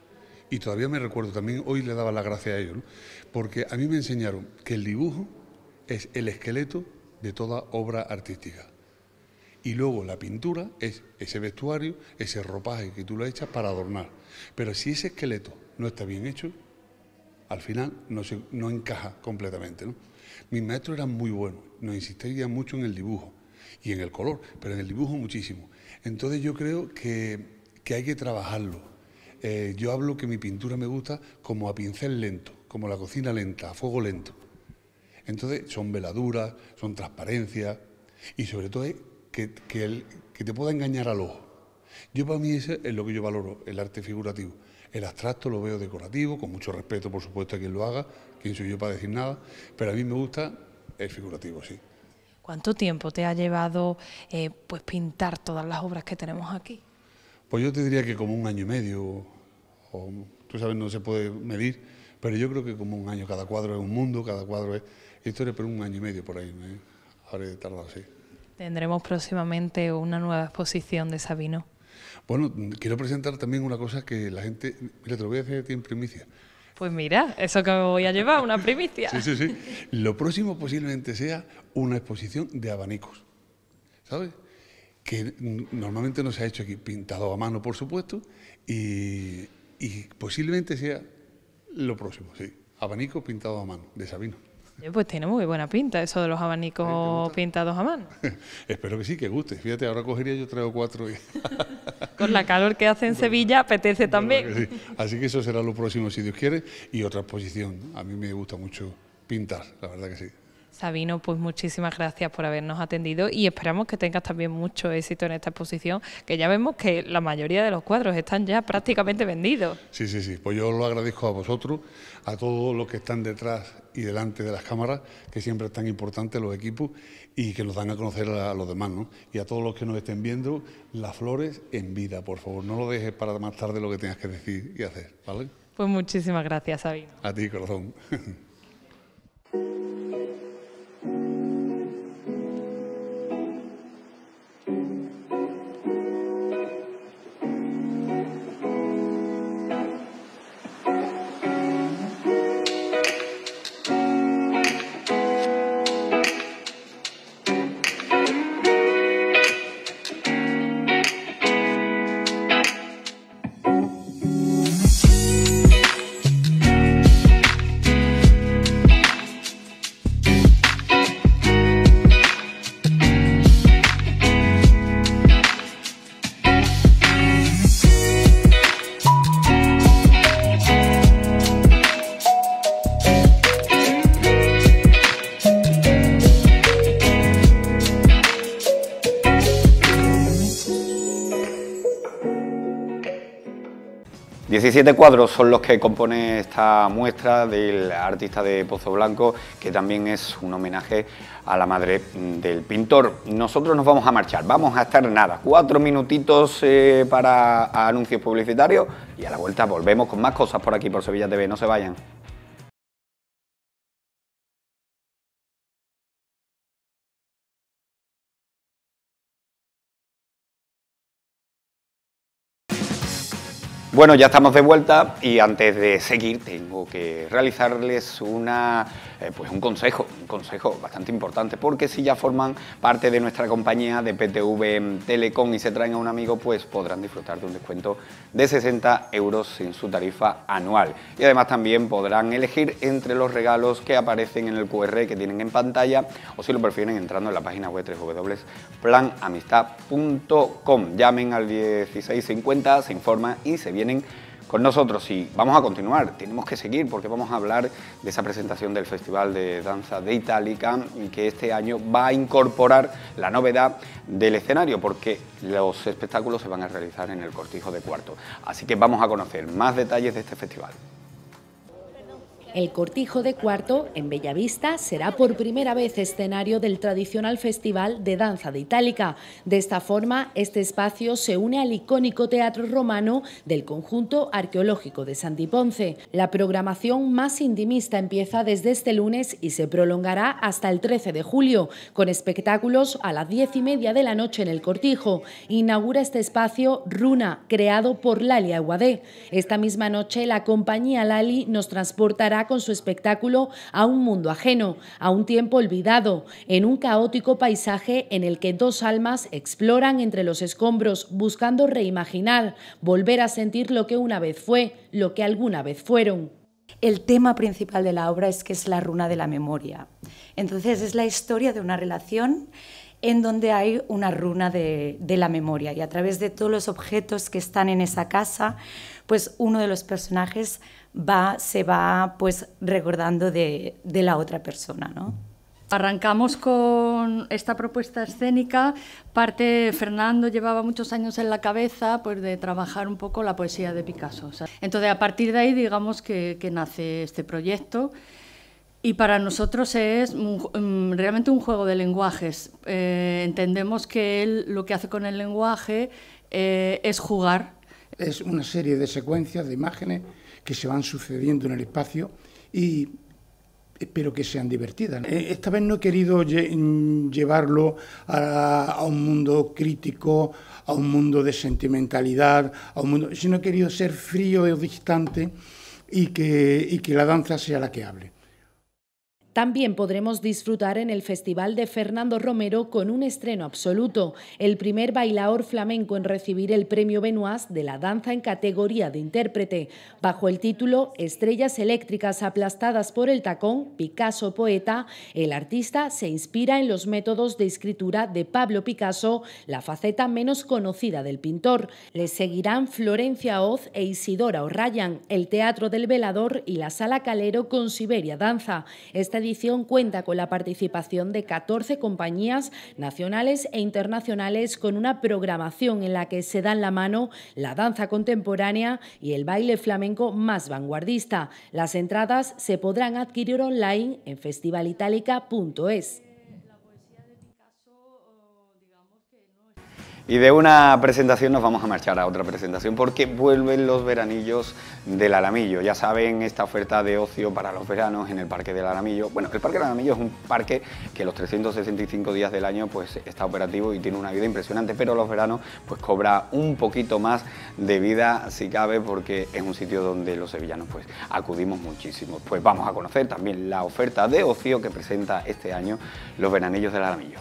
[SPEAKER 4] Y todavía me recuerdo, también hoy le daba las gracias a ellos, ¿no? Porque a mí me enseñaron que el dibujo es el esqueleto de toda obra artística. Y luego la pintura es ese vestuario, ese ropaje que tú lo echas para adornar. Pero si ese esqueleto no está bien hecho, al final no, se, no encaja completamente, ¿no? Mis maestros eran muy buenos, nos insistían mucho en el dibujo y en el color, pero en el dibujo muchísimo. Entonces yo creo que, que hay que trabajarlo. Eh, yo hablo que mi pintura me gusta como a pincel lento, como la cocina lenta, a fuego lento. Entonces son veladuras, son transparencias y sobre todo es que, que, el, que te pueda engañar al ojo. Yo para mí ese es lo que yo valoro, el arte figurativo. El abstracto lo veo decorativo, con mucho respeto por supuesto a quien lo haga, quién soy yo para decir nada, pero a mí me gusta el figurativo, sí.
[SPEAKER 3] ¿Cuánto tiempo te ha llevado eh, pues pintar todas las obras que tenemos aquí?
[SPEAKER 4] Pues yo te diría que como un año y medio, o, o, tú sabes, no se puede medir, pero yo creo que como un año, cada cuadro es un mundo, cada cuadro es historia, pero un año y medio por ahí, ¿eh? Habré tardado, sí.
[SPEAKER 3] Tendremos próximamente una nueva exposición de Sabino.
[SPEAKER 4] Bueno, quiero presentar también una cosa que la gente... Mira, te lo voy a hacer a ti en primicia.
[SPEAKER 3] Pues mira, eso que me voy a llevar, una primicia.
[SPEAKER 4] Sí, sí, sí. Lo próximo posiblemente sea una exposición de abanicos, ¿sabes? Que normalmente no se ha hecho aquí, pintado a mano, por supuesto, y, y posiblemente sea lo próximo, sí. Abanicos pintados a mano, de Sabino.
[SPEAKER 3] Pues tiene muy buena pinta eso de los abanicos pintados a mano.
[SPEAKER 4] Espero que sí, que guste. Fíjate, ahora cogería yo tres o cuatro. Y...
[SPEAKER 3] Con la calor que hace en Sevilla, apetece también.
[SPEAKER 4] Que sí. Así que eso será lo próximo, si Dios quiere. Y otra exposición. A mí me gusta mucho pintar, la verdad que sí.
[SPEAKER 3] Sabino, pues muchísimas gracias por habernos atendido y esperamos que tengas también mucho éxito en esta exposición, que ya vemos que la mayoría de los cuadros están ya prácticamente vendidos.
[SPEAKER 4] Sí, sí, sí. Pues yo lo agradezco a vosotros, a todos los que están detrás y delante de las cámaras, que siempre es tan importante, los equipos, y que nos dan a conocer a los demás, ¿no? Y a todos los que nos estén viendo, las flores en vida, por favor. No lo dejes para más tarde lo que tengas que decir y hacer, ¿vale?
[SPEAKER 3] Pues muchísimas gracias, Sabino.
[SPEAKER 4] A ti, corazón.
[SPEAKER 1] diecisiete cuadros son los que compone esta muestra del artista de Pozo Blanco, que también es un homenaje a la madre del pintor. Nosotros nos vamos a marchar, vamos a estar nada, cuatro minutitos eh, para anuncios publicitarios y a la vuelta volvemos con más cosas por aquí, por Sevilla T V, no se vayan. Bueno, ya estamos de vuelta y antes de seguir tengo que realizarles una, eh, pues un consejo, un consejo bastante importante, porque si ya forman parte de nuestra compañía de P T V Telecom y se traen a un amigo, pues podrán disfrutar de un descuento de sesenta euros en su tarifa anual. Y además también podrán elegir entre los regalos que aparecen en el Q R que tienen en pantalla, o si lo prefieren entrando en la página web doble u doble u doble u punto plan amistad punto com. Llamen al dieciséis cincuenta, se informan y se vienen con nosotros. Y vamos a continuar, tenemos que seguir porque vamos a hablar de esa presentación del Festival de Danza de Itálica, que este año va a incorporar la novedad del escenario, porque los espectáculos se van a realizar en el Cortijo de Cuarto. Así que vamos a conocer más detalles de este festival.
[SPEAKER 5] El Cortijo de Cuarto, en Bellavista, será por primera vez escenario del tradicional Festival de Danza de Itálica. De esta forma, este espacio se une al icónico teatro romano del conjunto arqueológico de Santi Ponce. La programación más intimista empieza desde este lunes y se prolongará hasta el trece de julio, con espectáculos a las diez y media de la noche en el Cortijo. Inaugura este espacio Runa, creado por Lali Aguadé. Esta misma noche, la compañía Lali nos transportará con su espectáculo a un mundo ajeno, a un tiempo olvidado, en un caótico paisaje en el que dos almas exploran entre los escombros buscando reimaginar, volver a sentir lo que una vez fue, lo que alguna vez fueron.
[SPEAKER 6] El tema principal de la obra es que es la runa de la memoria. Entonces es la historia de una relación en donde hay una runa de, de la memoria, y a través de todos los objetos que están en esa casa, pues uno de los personajes va, se va pues recordando de, de la otra persona, ¿no?
[SPEAKER 7] Arrancamos con esta propuesta escénica. Parte, Fernando llevaba muchos años en la cabeza pues de trabajar un poco la poesía de Picasso. O sea, entonces, a partir de ahí, digamos que, que nace este proyecto. Y para nosotros es un, realmente un juego de lenguajes. Eh, entendemos que él lo que hace con el lenguaje eh, es jugar.
[SPEAKER 8] Es una serie de secuencias, de imágenes que se van sucediendo en el espacio y espero que sean divertidas. Esta vez no he querido llevarlo a, a un mundo crítico, a un mundo de sentimentalidad, a un mundo, sino he querido ser frío y distante y que, y que la danza sea la que hable.
[SPEAKER 5] También podremos disfrutar en el Festival de Fernando Romero con un estreno absoluto, el primer bailaor flamenco en recibir el premio Benoist de la danza en categoría de intérprete. Bajo el título Estrellas eléctricas aplastadas por el tacón, Picasso poeta, el artista se inspira en los métodos de escritura de Pablo Picasso, la faceta menos conocida del pintor. Le seguirán Florencia Oz e Isidora O'Ryan, el Teatro del Velador y la Sala Calero con Siberia Danza. Esta edición cuenta con la participación de catorce compañías nacionales e internacionales, con una programación en la que se dan la mano la danza contemporánea y el baile flamenco más vanguardista. Las entradas se podrán adquirir online en festivalitalica punto es.
[SPEAKER 1] Y de una presentación nos vamos a marchar a otra presentación porque vuelven los veranillos del Alamillo. Ya saben, esta oferta de ocio para los veranos en el Parque del Alamillo. Bueno, el Parque del Alamillo es un parque que los trescientos sesenta y cinco días del año pues está operativo y tiene una vida impresionante, pero los veranos pues cobra un poquito más de vida si cabe, porque es un sitio donde los sevillanos pues acudimos muchísimo. Pues vamos a conocer también la oferta de ocio que presenta este año los veranillos del Alamillo.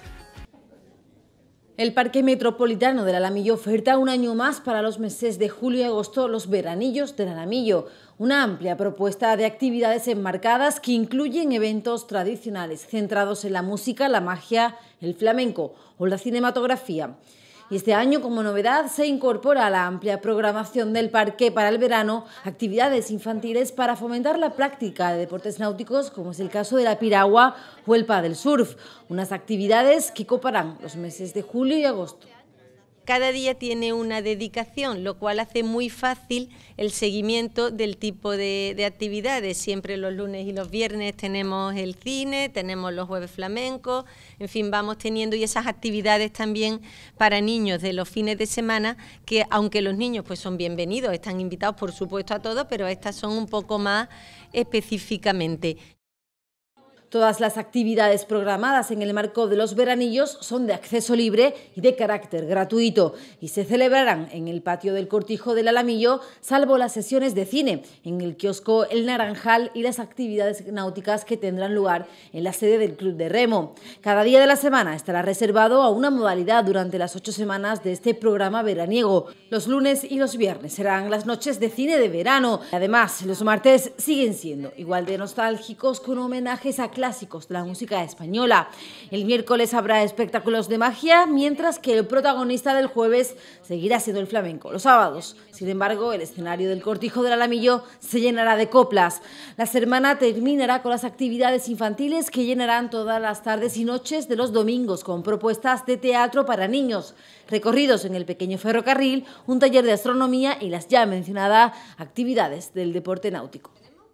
[SPEAKER 9] El Parque Metropolitano del Alamillo oferta un año más para los meses de julio y agosto los veranillos del Alamillo, una amplia propuesta de actividades enmarcadas que incluyen eventos tradicionales centrados en la música, la magia, el flamenco o la cinematografía. Y este año, como novedad, se incorpora a la amplia programación del parque para el verano actividades infantiles para fomentar la práctica de deportes náuticos, como es el caso de la piragua o el paddle surf, unas actividades que coparán los meses de julio y agosto.
[SPEAKER 10] Cada día tiene una dedicación, lo cual hace muy fácil el seguimiento del tipo de, de actividades. Siempre los lunes y los viernes tenemos el cine, tenemos los jueves flamencos, en fin, vamos teniendo y esas actividades también para niños de los fines de semana, que aunque los niños pues son bienvenidos, están invitados por supuesto a todos, pero estas son un poco más específicamente.
[SPEAKER 9] Todas las actividades programadas en el marco de los veranillos son de acceso libre y de carácter gratuito y se celebrarán en el patio del Cortijo del Alamillo, salvo las sesiones de cine en el kiosco El Naranjal y las actividades náuticas que tendrán lugar en la sede del Club de Remo. Cada día de la semana estará reservado a una modalidad durante las ocho semanas de este programa veraniego. Los lunes y los viernes serán las noches de cine de verano. Además, los martes siguen siendo igual de nostálgicos con homenajes a clásicos de la música española. El miércoles habrá espectáculos de magia, mientras que el protagonista del jueves seguirá siendo el flamenco. Los sábados, sin embargo, el escenario del Cortijo del Alamillo se llenará de coplas. La semana terminará con las actividades infantiles que llenarán todas las tardes y noches de los domingos con propuestas de teatro para niños, recorridos en el pequeño ferrocarril, un taller de astronomía y las ya mencionadas actividades del deporte náutico.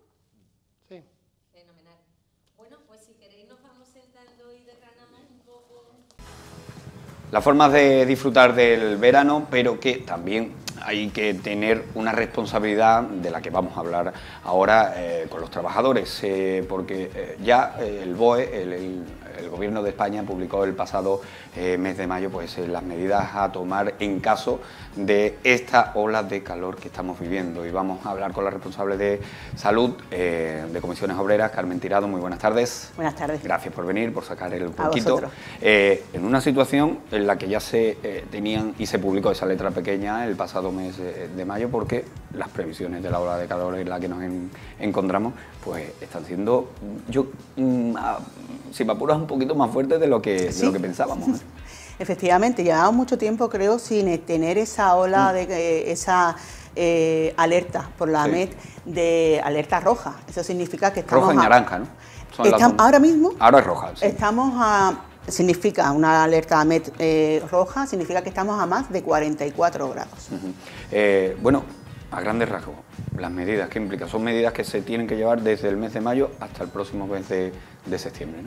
[SPEAKER 1] Las formas de disfrutar del verano, pero que también hay que tener una responsabilidad de la que vamos a hablar ahora eh, con los trabajadores, eh, porque eh, ya eh, el B O E, el, el, el Gobierno de España, publicó el pasado eh, mes de mayo pues, eh, las medidas a tomar en caso de esta ola de calor que estamos viviendo. Y vamos a hablar con la responsable de salud eh, de Comisiones Obreras, Carmen Tirado. Muy buenas tardes.
[SPEAKER 11] Buenas tardes.
[SPEAKER 1] Gracias por venir, por sacar el poquito. Eh, en una situación en la que ya se eh, tenían y se publicó esa letra pequeña el pasado mes de, de mayo, porque las previsiones de la ola de calor en la que nos en, encontramos pues están siendo, yo, mm, ah, si me apuras, un poquito más fuertes de lo que,
[SPEAKER 11] sí.
[SPEAKER 1] de lo que pensábamos, ¿eh?
[SPEAKER 11] Efectivamente, llevamos mucho tiempo, creo, sin tener esa ola, mm. de eh, esa eh, alerta por la sí. AMET de alerta roja. Eso significa que estamos...
[SPEAKER 1] Roja y
[SPEAKER 11] a,
[SPEAKER 1] naranja, ¿no? Son
[SPEAKER 11] estamos,
[SPEAKER 1] las...
[SPEAKER 11] Ahora mismo...
[SPEAKER 1] Ahora es roja, sí.
[SPEAKER 11] Estamos a... Significa una alerta AMET eh, roja, significa que estamos a más de cuarenta y cuatro grados.
[SPEAKER 1] Uh-huh. eh, bueno, a grandes rasgos, las medidas que implican, son medidas que se tienen que llevar desde el mes de mayo hasta el próximo mes de, de septiembre, ¿no?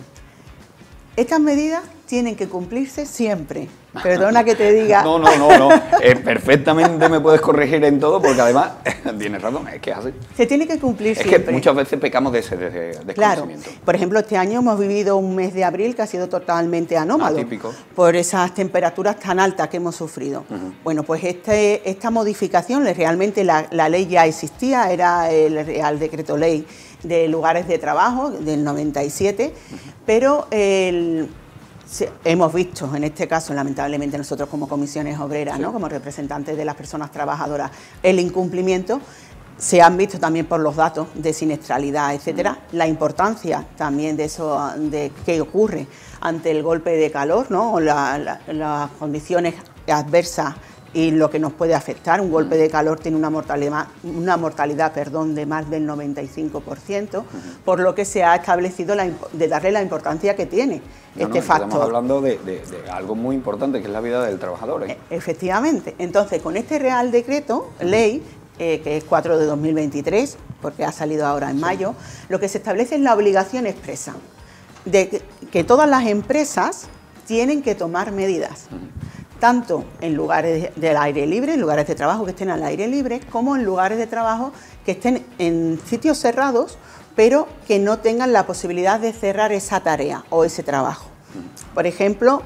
[SPEAKER 11] Estas medidas tienen que cumplirse siempre. Perdona que te diga...
[SPEAKER 1] No, no, no, no. Eh, perfectamente me puedes corregir en todo, porque además tienes razón, es que es así.
[SPEAKER 11] Se tiene que cumplir
[SPEAKER 1] es
[SPEAKER 11] siempre.
[SPEAKER 1] Es que muchas veces pecamos de ese desconocimiento.
[SPEAKER 11] Claro. Por ejemplo, este año hemos vivido un mes de abril que ha sido totalmente anómalo.
[SPEAKER 1] Atípico.
[SPEAKER 11] Por esas temperaturas tan altas que hemos sufrido. Uh-huh. Bueno, pues este, esta modificación, realmente la, la ley ya existía, era el Real Decreto Ley de lugares de trabajo del noventa y siete, uh-huh. pero el... Sí, hemos visto, en este caso, lamentablemente nosotros como comisiones obreras, sí. ¿no? Como representantes de las personas trabajadoras, el incumplimiento, se han visto también por los datos de siniestralidad, etcétera, mm. la importancia también de eso, de qué ocurre ante el golpe de calor, ¿no? O la, la, las condiciones adversas y lo que nos puede afectar. Un golpe de calor tiene una mortalidad, una mortalidad perdón, de más del noventa y cinco por ciento, uh-huh. por lo que se ha establecido la, de darle la importancia que tiene
[SPEAKER 1] no,
[SPEAKER 11] este
[SPEAKER 1] no,
[SPEAKER 11] factor.
[SPEAKER 1] Estamos hablando de, de, de algo muy importante, que es la vida del trabajador, ¿eh?
[SPEAKER 11] Efectivamente. Entonces, con este Real Decreto, uh-huh. ley, eh, que es cuatro de dos mil veintitrés, porque ha salido ahora en sí. mayo, lo que se establece es la obligación expresa de que, que todas las empresas tienen que tomar medidas. Uh-huh. Tanto en lugares del aire libre, en lugares de trabajo que estén al aire libre, como en lugares de trabajo que estén en sitios cerrados, pero que no tengan la posibilidad de cerrar esa tarea o ese trabajo. Por ejemplo,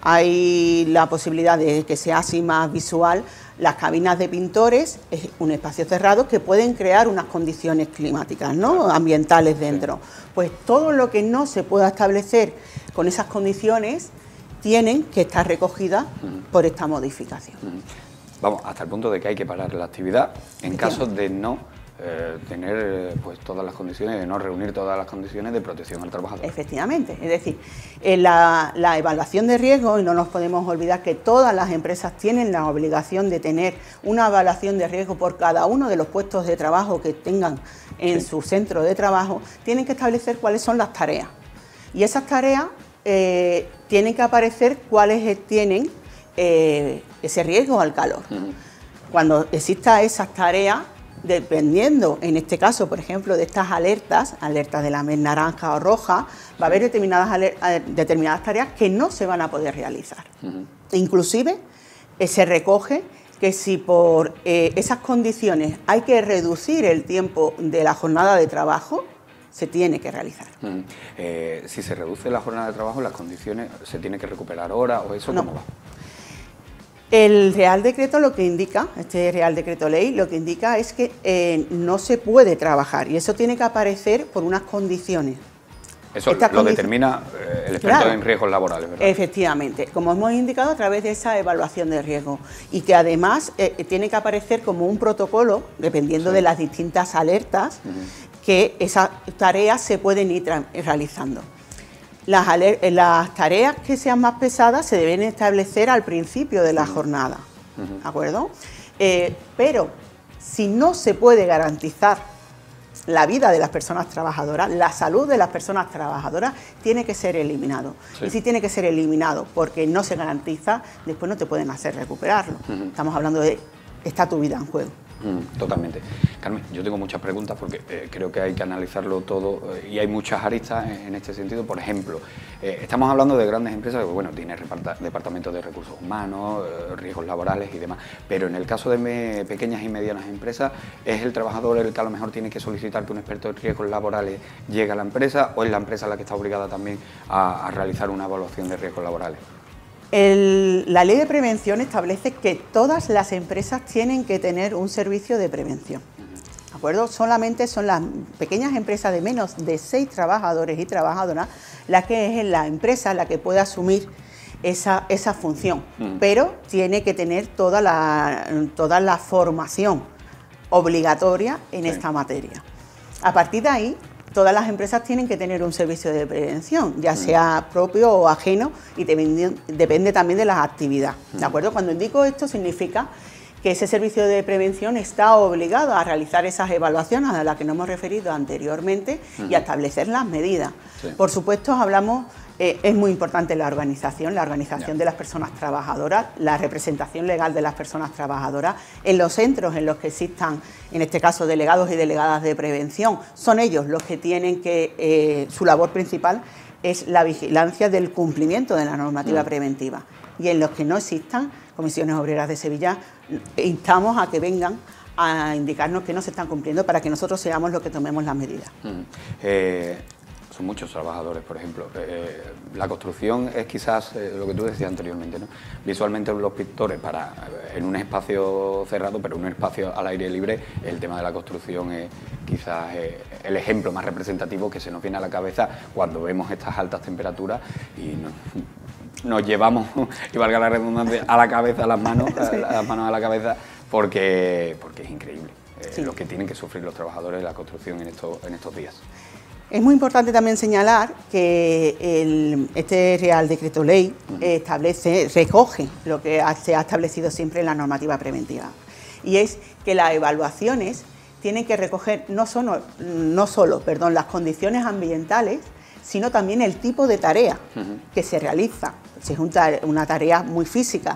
[SPEAKER 11] hay la posibilidad de que sea así más visual, las cabinas de pintores, es un espacio cerrado que pueden crear unas condiciones climáticas, ¿no? Ambientales dentro. Pues todo lo que no se pueda establecer con esas condiciones tienen que estar recogidas uh-huh. por esta modificación.
[SPEAKER 1] Uh-huh. Vamos, hasta el punto de que hay que parar la actividad en caso de no eh, tener pues todas las condiciones, de no reunir todas las condiciones de protección al trabajador.
[SPEAKER 11] Efectivamente, es decir, en la, la evaluación de riesgo, y no nos podemos olvidar que todas las empresas tienen la obligación de tener una evaluación de riesgo por cada uno de los puestos de trabajo que tengan en sí. su centro de trabajo, tienen que establecer cuáles son las tareas. Y esas tareas Eh, tienen que aparecer cuáles tienen eh, ese riesgo al calor. Uh-huh. Cuando exista esas tareas, dependiendo, en este caso, por ejemplo, de estas alertas, alertas de la AMET naranja o roja, va a haber determinadas, determinadas tareas que no se van a poder realizar. Uh-huh. Inclusive, eh, se recoge que si por eh, esas condiciones hay que reducir el tiempo de la jornada de trabajo, se tiene que realizar.
[SPEAKER 1] Mm. Eh, si se reduce la jornada de trabajo, las condiciones, ¿se tiene que recuperar horas o eso
[SPEAKER 11] No.
[SPEAKER 1] cómo va?
[SPEAKER 11] El Real Decreto lo que indica, este Real Decreto Ley, lo que indica es que eh, no se puede trabajar y eso tiene que aparecer por unas condiciones.
[SPEAKER 1] Eso
[SPEAKER 11] Estas
[SPEAKER 1] lo
[SPEAKER 11] condi-
[SPEAKER 1] determina eh, el experto
[SPEAKER 11] Claro.
[SPEAKER 1] en riesgos laborales, ¿verdad?
[SPEAKER 11] Efectivamente, como hemos indicado a través de esa evaluación de riesgo y que además eh, tiene que aparecer como un protocolo, dependiendo
[SPEAKER 1] Sí.
[SPEAKER 11] de las distintas alertas,
[SPEAKER 1] Ujú.
[SPEAKER 11] que esas tareas se pueden ir tra- realizando. Las, aler- eh, las tareas que sean más pesadas se deben establecer al principio de la jornada, ¿de acuerdo? Eh, pero si no se puede garantizar la vida de las personas trabajadoras, la salud de las personas trabajadoras tiene que ser eliminado.
[SPEAKER 1] Sí.
[SPEAKER 11] Y si tiene que ser eliminado porque no se garantiza, después no te pueden hacer recuperarlo.
[SPEAKER 1] Ujú.
[SPEAKER 11] Estamos hablando de está tu vida en juego.
[SPEAKER 1] Mm, totalmente. Carmen, yo tengo muchas preguntas porque eh, creo que hay que analizarlo todo eh, y hay muchas aristas en, en este sentido. Por ejemplo, eh, estamos hablando de grandes empresas que, bueno, tienen reparta- departamentos de recursos humanos, eh, riesgos laborales y demás, pero en el caso de me- pequeñas y medianas empresas, ¿es el trabajador el que a lo mejor tiene que solicitar que un experto en riesgos laborales llegue a la empresa o es la empresa la que está obligada también a, a realizar una evaluación de riesgos laborales?
[SPEAKER 11] El- la ley de prevención establece que todas las empresas tienen que tener un servicio de prevención. ¿De acuerdo? Solamente son las pequeñas empresas de menos de seis trabajadores y trabajadoras la que es la empresa la que puede asumir esa, esa función,
[SPEAKER 12] Mm.
[SPEAKER 11] pero tiene que tener toda la, toda la formación obligatoria en
[SPEAKER 12] Sí.
[SPEAKER 11] esta materia. A partir de ahí, todas las empresas tienen que tener un servicio de prevención, ya sea propio o ajeno, y depende, depende también de las actividades. ¿De acuerdo? Cuando indico esto, significa que ese servicio de prevención está obligado a realizar esas evaluaciones a las que nos hemos referido anteriormente y
[SPEAKER 12] Ujú.
[SPEAKER 11] a establecer las medidas.
[SPEAKER 12] Sí.
[SPEAKER 11] Por supuesto, hablamos, eh, es muy importante la organización, la organización
[SPEAKER 12] Ya.
[SPEAKER 11] de las personas trabajadoras, la representación legal de las personas trabajadoras en los centros en los que existan, en este caso, delegados y delegadas de prevención. Son ellos los que tienen que, eh, su labor principal es la vigilancia del cumplimiento de la normativa
[SPEAKER 12] Mm.
[SPEAKER 11] preventiva. Y en los que no existan, Comisiones Obreras de Sevilla, instamos a que vengan a indicarnos que no se están cumpliendo para que nosotros seamos los que tomemos las medidas.
[SPEAKER 1] Mm. Eh, son muchos trabajadores, por ejemplo. Eh, la construcción es quizás eh, lo que tú decías anteriormente, ¿no? Visualmente los pintores para eh, en un espacio cerrado, pero en un espacio al aire libre, el tema de la construcción es quizás eh, el ejemplo más representativo que se nos viene a la cabeza cuando vemos estas altas temperaturas y nos, nos llevamos, y valga la redundancia, a la cabeza, a las manos, a las manos a la cabeza, porque, porque es increíble eh,
[SPEAKER 11] Sí.
[SPEAKER 1] lo que tienen que sufrir los trabajadores de la construcción en estos, en estos días.
[SPEAKER 11] Es muy importante también señalar que el- este Real Decreto Ley eh, establece, recoge lo que ha- se ha establecido siempre en la normativa preventiva, y es que las evaluaciones tienen que recoger no solo, no solo perdón, las condiciones ambientales, sino también el tipo de tarea que se realiza. Si es un ta- una tarea muy física,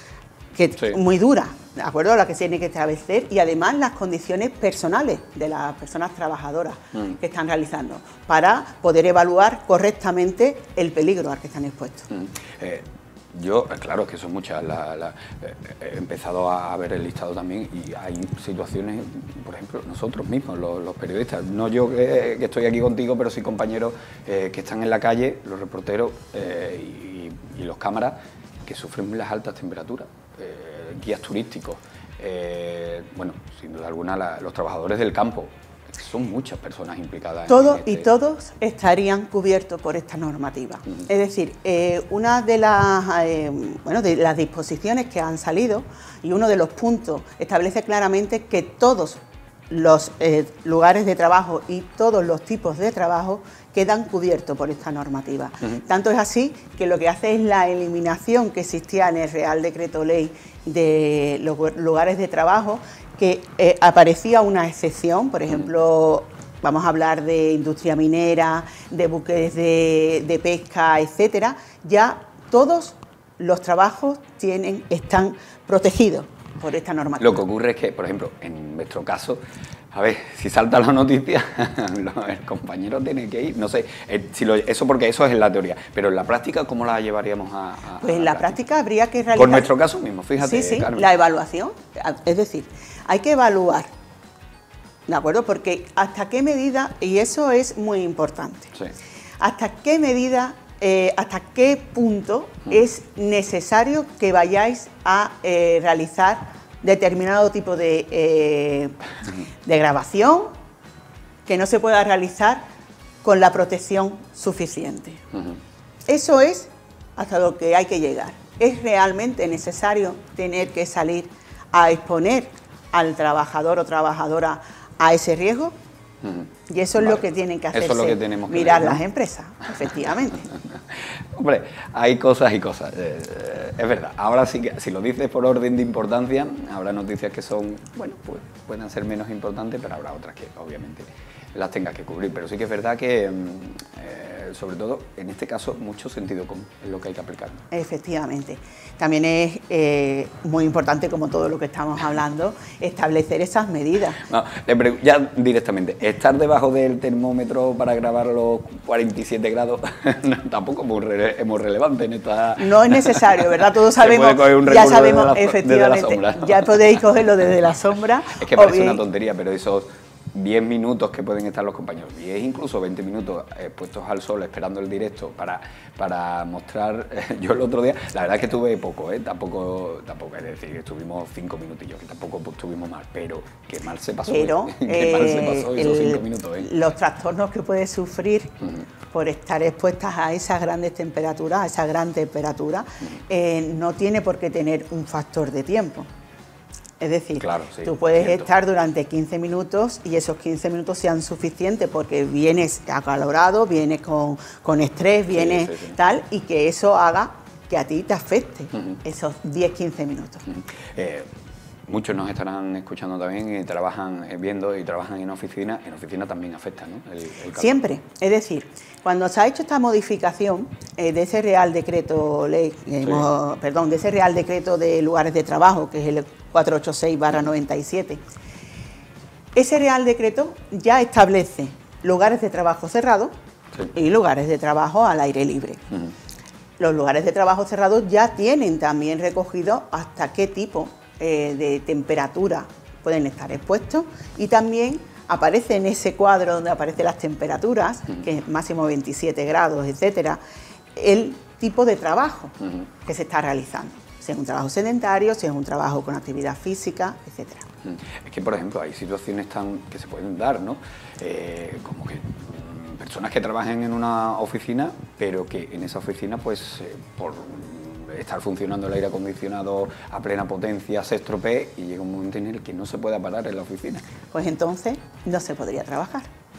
[SPEAKER 11] que
[SPEAKER 12] Sí.
[SPEAKER 11] muy dura, ¿de acuerdo? A la que se tiene que establecer, y además las condiciones personales de las personas trabajadoras
[SPEAKER 1] Mm.
[SPEAKER 11] que están realizando, para poder evaluar correctamente el peligro al que están expuestos.
[SPEAKER 1] Mm. Eh, yo, eh, claro, que son muchas, la- la- eh, he empezado a ver el listado también y hay situaciones, por ejemplo, nosotros mismos, los, los periodistas, no yo que, que estoy aquí contigo, pero sí compañeros eh, que están en la calle, los reporteros eh, y, y los cámaras, que sufren las altas temperaturas, eh, guías turísticos, eh, bueno, sin duda alguna la- los trabajadores del campo, son muchas personas implicadas. en
[SPEAKER 11] Todos
[SPEAKER 1] este-
[SPEAKER 11] y todos estarían cubiertos por esta normativa. Es decir, eh, una de las, eh, bueno, de las disposiciones que han salido y uno de los puntos establece claramente que todos los eh, lugares de trabajo y todos los tipos de trabajo quedan cubiertos por esta normativa.
[SPEAKER 12] Ujú.
[SPEAKER 11] Tanto es así que lo que hace es la eliminación que existía en el Real Decreto Ley de los lugares de trabajo, que eh, aparecía una excepción, por ejemplo, vamos a hablar de industria minera, de buques de, de pesca, etcétera. Ya todos los trabajos tienen, están protegidos por esta normativa.
[SPEAKER 1] Lo que ocurre es que, por ejemplo, en nuestro caso, a ver, si salta la noticia, lo- el compañero tiene que ir, no sé, eh, si lo- eso porque eso es en la teoría, pero en la práctica, ¿cómo la llevaríamos a, a-
[SPEAKER 11] Pues
[SPEAKER 1] a
[SPEAKER 11] en la práctica habría que realizar...
[SPEAKER 1] Por nuestro caso mismo, fíjate,
[SPEAKER 11] Sí, sí,
[SPEAKER 1] Carmen.
[SPEAKER 11] la evaluación. Es decir, hay que evaluar ¿de acuerdo? Porque hasta qué medida, y eso es muy importante,
[SPEAKER 1] sí.
[SPEAKER 11] hasta qué medida, eh, hasta qué punto mm. es necesario que vayáis a eh, realizar determinado tipo de, eh, de grabación que no se pueda realizar con la protección suficiente. Uh-huh. Eso es hasta lo que hay que llegar. ¿Es realmente necesario tener que salir a exponer al trabajador o trabajadora a ese riesgo? Uh-huh. Y eso es vale. lo que tienen que hacerse,
[SPEAKER 1] eso es lo que tenemos que
[SPEAKER 11] mirar
[SPEAKER 1] ver, ¿no?
[SPEAKER 11] las empresas, efectivamente.
[SPEAKER 1] Hombre, hay cosas y cosas, eh, eh, es verdad. Ahora sí que, si lo dices por orden de importancia, habrá noticias que son, bueno, pues pueden ser menos importantes, pero habrá otras que obviamente las tengas que cubrir. Pero sí que es verdad que, eh, sobre todo, en este caso, mucho sentido común es lo que hay que aplicar, ¿no?
[SPEAKER 11] Efectivamente. También es eh, muy importante, como todo lo que estamos hablando, establecer esas medidas.
[SPEAKER 1] No, ya directamente, estar debajo del termómetro para grabar los cuarenta y siete grados tampoco es muy, rele es muy relevante en esta...
[SPEAKER 11] No es necesario, ¿verdad? Todos sabemos, ya sabemos, la, efectivamente, ya podéis cogerlo desde la sombra.
[SPEAKER 1] Es que parece bien una tontería, pero esos diez minutos que pueden estar los compañeros, diez incluso veinte minutos eh, puestos al sol esperando el directo para, para mostrar, eh, yo el otro día, la verdad es que tuve poco, eh, tampoco, tampoco es decir, estuvimos cinco minutillos, que tampoco pues, estuvimos mal, pero que mal se pasó,
[SPEAKER 11] pero,
[SPEAKER 1] eh, que mal se
[SPEAKER 11] eh,
[SPEAKER 1] pasó esos
[SPEAKER 11] el,
[SPEAKER 1] cinco minutos. Eh.
[SPEAKER 11] Los trastornos que puede sufrir uh-huh. por estar expuestas a esas grandes temperaturas, a esa gran temperatura, uh-huh. eh, no tiene por qué tener un factor de tiempo. Es decir,
[SPEAKER 1] claro, sí,
[SPEAKER 11] tú puedes
[SPEAKER 1] cierto.
[SPEAKER 11] estar durante quince minutos y esos quince minutos sean suficientes porque vienes acalorado, vienes con, con estrés, vienes sí, sí, sí. tal, y que eso haga que a ti te afecte uh-huh. esos diez a quince minutos.
[SPEAKER 1] Uh-huh. eh, muchos nos estarán escuchando también y trabajan eh, viendo y trabajan en oficina. En oficina también afecta, ¿no? El, el
[SPEAKER 11] Siempre. Es decir, cuando se ha hecho esta modificación eh, de ese Real Decreto Ley, eh, sí. hemos, perdón, de ese Real Decreto de lugares de trabajo, que es el cuatrocientos ochenta y seis barra noventa y siete, ese Real Decreto ya establece lugares de trabajo cerrados sí. y lugares de trabajo al aire libre. Uh-huh. Los lugares de trabajo cerrados ya tienen también recogido hasta qué tipo eh, de temperatura pueden estar expuestos y también aparece en ese cuadro donde aparecen las temperaturas, uh-huh. que es máximo veintisiete grados, etcétera, el tipo de trabajo uh-huh. que se está realizando. Si es un trabajo sedentario, si es un trabajo con actividad física, etcétera.
[SPEAKER 1] Es que, por ejemplo, hay situaciones tan que se pueden dar, ¿no? Eh, como que mmm, personas que trabajan en una oficina, pero que en esa oficina, pues, eh, por estar funcionando el aire acondicionado a plena potencia, se estropee y llega un momento en el que no se pueda parar en la oficina.
[SPEAKER 11] Pues entonces no se podría trabajar.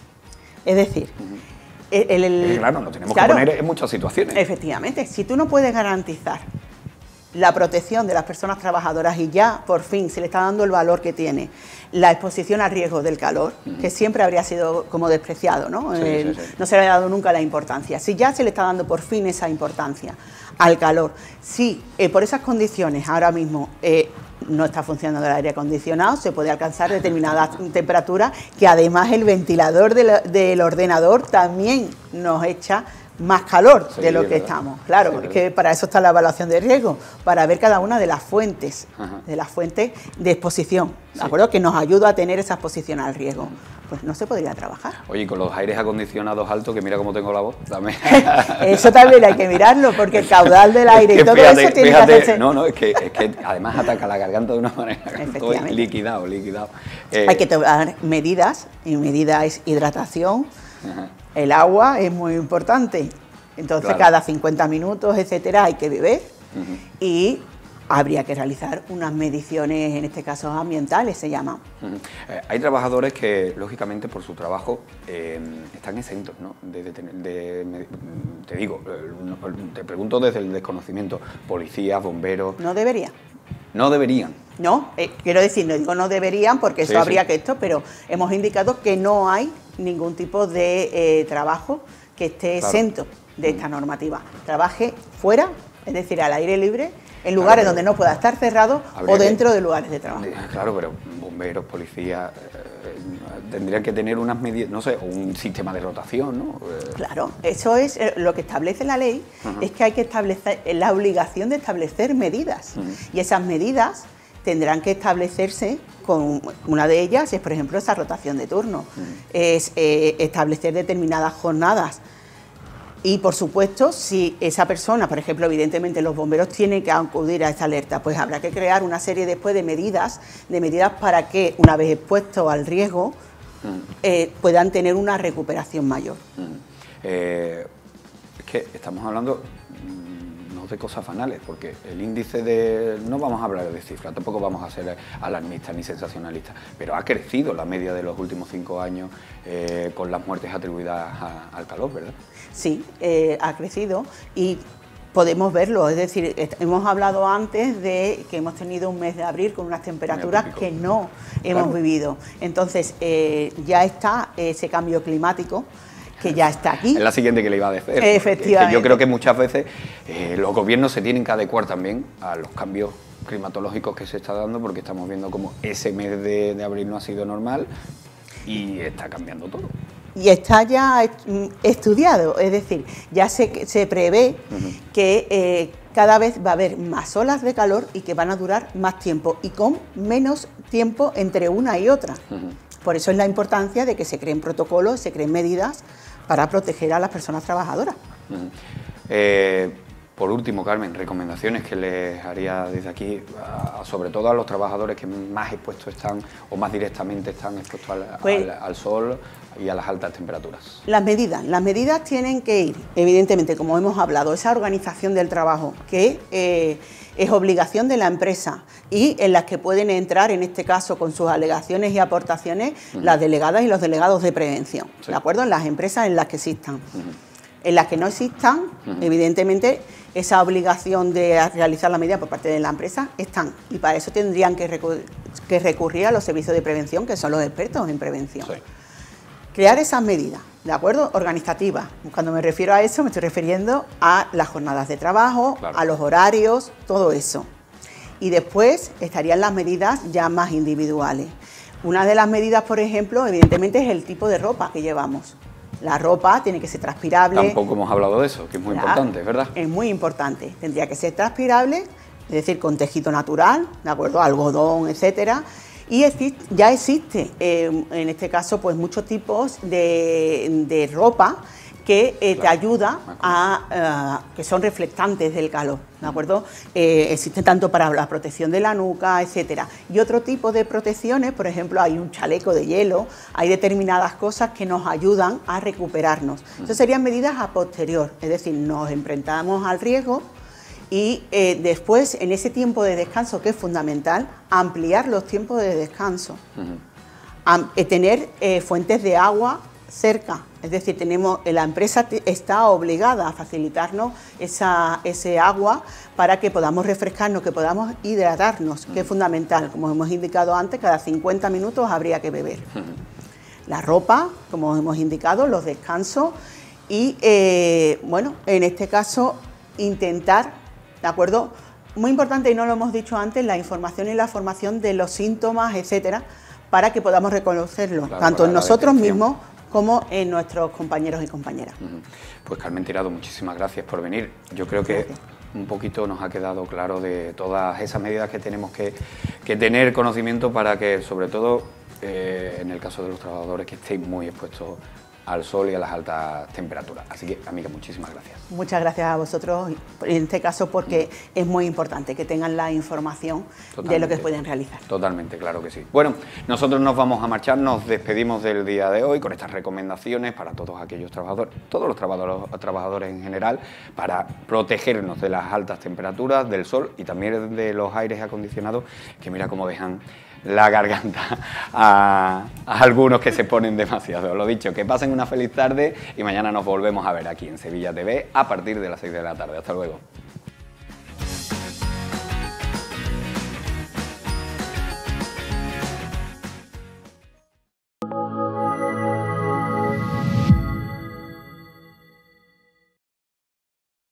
[SPEAKER 11] Es decir,
[SPEAKER 1] uh-huh.
[SPEAKER 11] el, el, el,
[SPEAKER 1] claro, nos tenemos
[SPEAKER 11] claro,
[SPEAKER 1] que poner en muchas situaciones.
[SPEAKER 11] Efectivamente, si tú no puedes garantizar la protección de las personas trabajadoras y ya por fin se le está dando el valor que tiene la exposición al riesgo del calor, uh-huh. que siempre habría sido como despreciado, ¿no?
[SPEAKER 1] Sí,
[SPEAKER 11] el,
[SPEAKER 1] sí, sí.
[SPEAKER 11] No se le ha dado nunca la importancia. Si ya se le está dando por fin esa importancia al calor, si eh, por esas condiciones ahora mismo eh, no está funcionando el aire acondicionado, se puede alcanzar determinadas temperaturas que además el ventilador de la, del ordenador también nos echa más calor sí, de lo que verdad. estamos. Claro, sí, es que para eso está la evaluación de riesgo, para ver cada una de las fuentes, Ajá. de las fuentes de exposición, ¿de sí. acuerdo? Que nos ayuda a tener esa exposición al riesgo. Pues no se podría trabajar.
[SPEAKER 1] Oye, con los aires acondicionados altos, que mira cómo tengo la voz, también.
[SPEAKER 11] Eso también hay que mirarlo, porque el caudal del aire es que y todo fíjate, eso tiene fíjate, que hacerse...
[SPEAKER 1] No, no, es que, es que además ataca la garganta de una manera estoy liquidado, liquidado.
[SPEAKER 11] Eh, hay que tomar medidas, y medida es hidratación. Ajá. El agua es muy importante, entonces claro. cada cincuenta minutos, etcétera, hay que beber uh-huh. y habría que realizar unas mediciones, en este caso ambientales se llaman.
[SPEAKER 1] Uh-huh. eh, hay trabajadores que, lógicamente, por su trabajo eh, están exentos, ¿no? De, de, de, de, te digo, te pregunto desde el desconocimiento, policías, bomberos...
[SPEAKER 11] No debería.
[SPEAKER 1] No deberían.
[SPEAKER 11] No, eh, quiero decir, no digo no deberían porque eso sí, habría sí. que esto, pero hemos indicado que no hay ningún tipo de eh, trabajo que esté claro. exento de esta normativa. Trabaje fuera, es decir, al aire libre, en lugares claro, donde no pueda estar cerrado o dentro que, de lugares de trabajo.
[SPEAKER 1] Claro, pero bomberos, policías, eh, tendrían que tener unas medidas, no sé, un sistema de rotación, ¿no? Eh.
[SPEAKER 11] Claro, eso es eh, lo que establece la ley, uh-huh. es que hay que establecer la obligación de establecer medidas. Uh-huh. Y esas medidas tendrán que establecerse con una de ellas, es por ejemplo esa rotación de turno, mm. es eh, establecer determinadas jornadas. Y, por supuesto, si esa persona, por ejemplo, evidentemente los bomberos tienen que acudir a esta alerta, pues habrá que crear una serie después de medidas, de medidas para que, una vez expuestos al riesgo, mm. eh, puedan tener una recuperación mayor.
[SPEAKER 1] Mm. Eh, es que estamos hablando no de cosas banales, porque el índice de... no vamos a hablar de cifras, tampoco vamos a ser alarmistas ni sensacionalistas, pero ha crecido la media de los últimos cinco años eh, con las muertes atribuidas a, al calor, ¿verdad?
[SPEAKER 11] Sí, eh, ha crecido y podemos verlo, es decir, hemos hablado antes de que hemos tenido un mes de abril con unas temperaturas que no hemos claro. vivido. Entonces, eh, ya está ese cambio climático que ya está aquí.
[SPEAKER 1] Es la siguiente que le iba a decir.
[SPEAKER 11] Efectivamente.
[SPEAKER 1] Que yo creo que muchas veces eh, los gobiernos se tienen que adecuar también a los cambios climatológicos que se está dando, porque estamos viendo como ese mes de, de abril no ha sido normal y está cambiando todo.
[SPEAKER 11] Y está ya estudiado, es decir, ya se, se prevé uh-huh. que eh, cada vez va a haber más olas de calor y que van a durar más tiempo y con menos tiempo entre una y otra. Uh-huh. Por eso es la importancia de que se creen protocolos, se creen medidas para proteger a las personas trabajadoras.
[SPEAKER 1] Uh-huh. eh, por último, Carmen, recomendaciones que les haría desde aquí, a, sobre todo a los trabajadores que más expuestos están o más directamente están expuestos al, pues, al, al sol y a las altas temperaturas.
[SPEAKER 11] Las medidas, las medidas tienen que ir, evidentemente, como hemos hablado, esa organización del trabajo que eh, es obligación de la empresa y en las que pueden entrar, en este caso, con sus alegaciones y aportaciones, uh-huh. las delegadas y los delegados de prevención, sí. ¿de acuerdo? En las empresas en las que existan. Uh-huh. En las que no existan, uh-huh. evidentemente, esa obligación de realizar la medida por parte de la empresa están. Y para eso tendrían que, recu- que recurrir a los servicios de prevención, que son los expertos en prevención. Sí. Crear esas medidas, ¿de acuerdo? Organizativas. Cuando me refiero a eso, me estoy refiriendo a las jornadas de trabajo, claro. a los horarios, todo eso. Y después estarían las medidas ya más individuales. Una de las medidas, por ejemplo, evidentemente es el tipo de ropa que llevamos. La ropa tiene que ser transpirable.
[SPEAKER 1] Tampoco hemos hablado de eso, que es muy claro, importante, ¿verdad?
[SPEAKER 11] Es muy importante. Tendría que ser transpirable, es decir, con tejido natural, ¿de acuerdo? Algodón, etcétera. Y existe, ya existe, eh, en este caso, pues muchos tipos de, de ropa que eh, claro, te ayuda a, uh, que son reflectantes del calor, ¿de acuerdo? Eh, existen tanto para la protección de la nuca, etcétera. Y otro tipo de protecciones, por ejemplo, hay un chaleco de hielo, hay determinadas cosas que nos ayudan a recuperarnos. Entonces serían medidas a posterior, es decir, nos enfrentamos al riesgo y eh, después, en ese tiempo de descanso, que es fundamental, ampliar los tiempos de descanso. Uh-huh. Am, eh, tener eh, fuentes de agua cerca, es decir, tenemos, la empresa está obligada a facilitarnos esa, ese agua para que podamos refrescarnos, que podamos hidratarnos, uh-huh. que es fundamental. Como hemos indicado antes, cada cincuenta minutos habría que beber. Uh-huh. La ropa, como hemos indicado, los descansos y, eh, bueno, en este caso, intentar, ¿de acuerdo? Muy importante, y no lo hemos dicho antes, la información y la formación de los síntomas, etcétera, para que podamos reconocerlos, claro, tanto en nosotros mismos como en nuestros compañeros y compañeras.
[SPEAKER 1] Pues Carmen Tirado, muchísimas gracias por venir. Yo creo que gracias. Un poquito nos ha quedado claro de todas esas medidas que tenemos que, que tener conocimiento para que, sobre todo, eh, en el caso de los trabajadores, que estéis muy expuestos al sol y a las altas temperaturas. Así que, amiga, muchísimas gracias.
[SPEAKER 11] Muchas gracias a vosotros, en este caso porque es muy importante que tengan la información Totalmente. De lo que pueden realizar.
[SPEAKER 1] Totalmente, claro que sí. Bueno, nosotros nos vamos a marchar, nos despedimos del día de hoy con estas recomendaciones para todos aquellos trabajadores, todos los trabajadores, trabajadores en general, para protegernos de las altas temperaturas, del sol y también de los aires acondicionados, que mira cómo dejan la garganta a, a algunos que se ponen demasiado. Lo dicho, que pasen una feliz tarde y mañana nos volvemos a ver aquí en Sevilla T V a partir de las seis de la tarde. Hasta luego.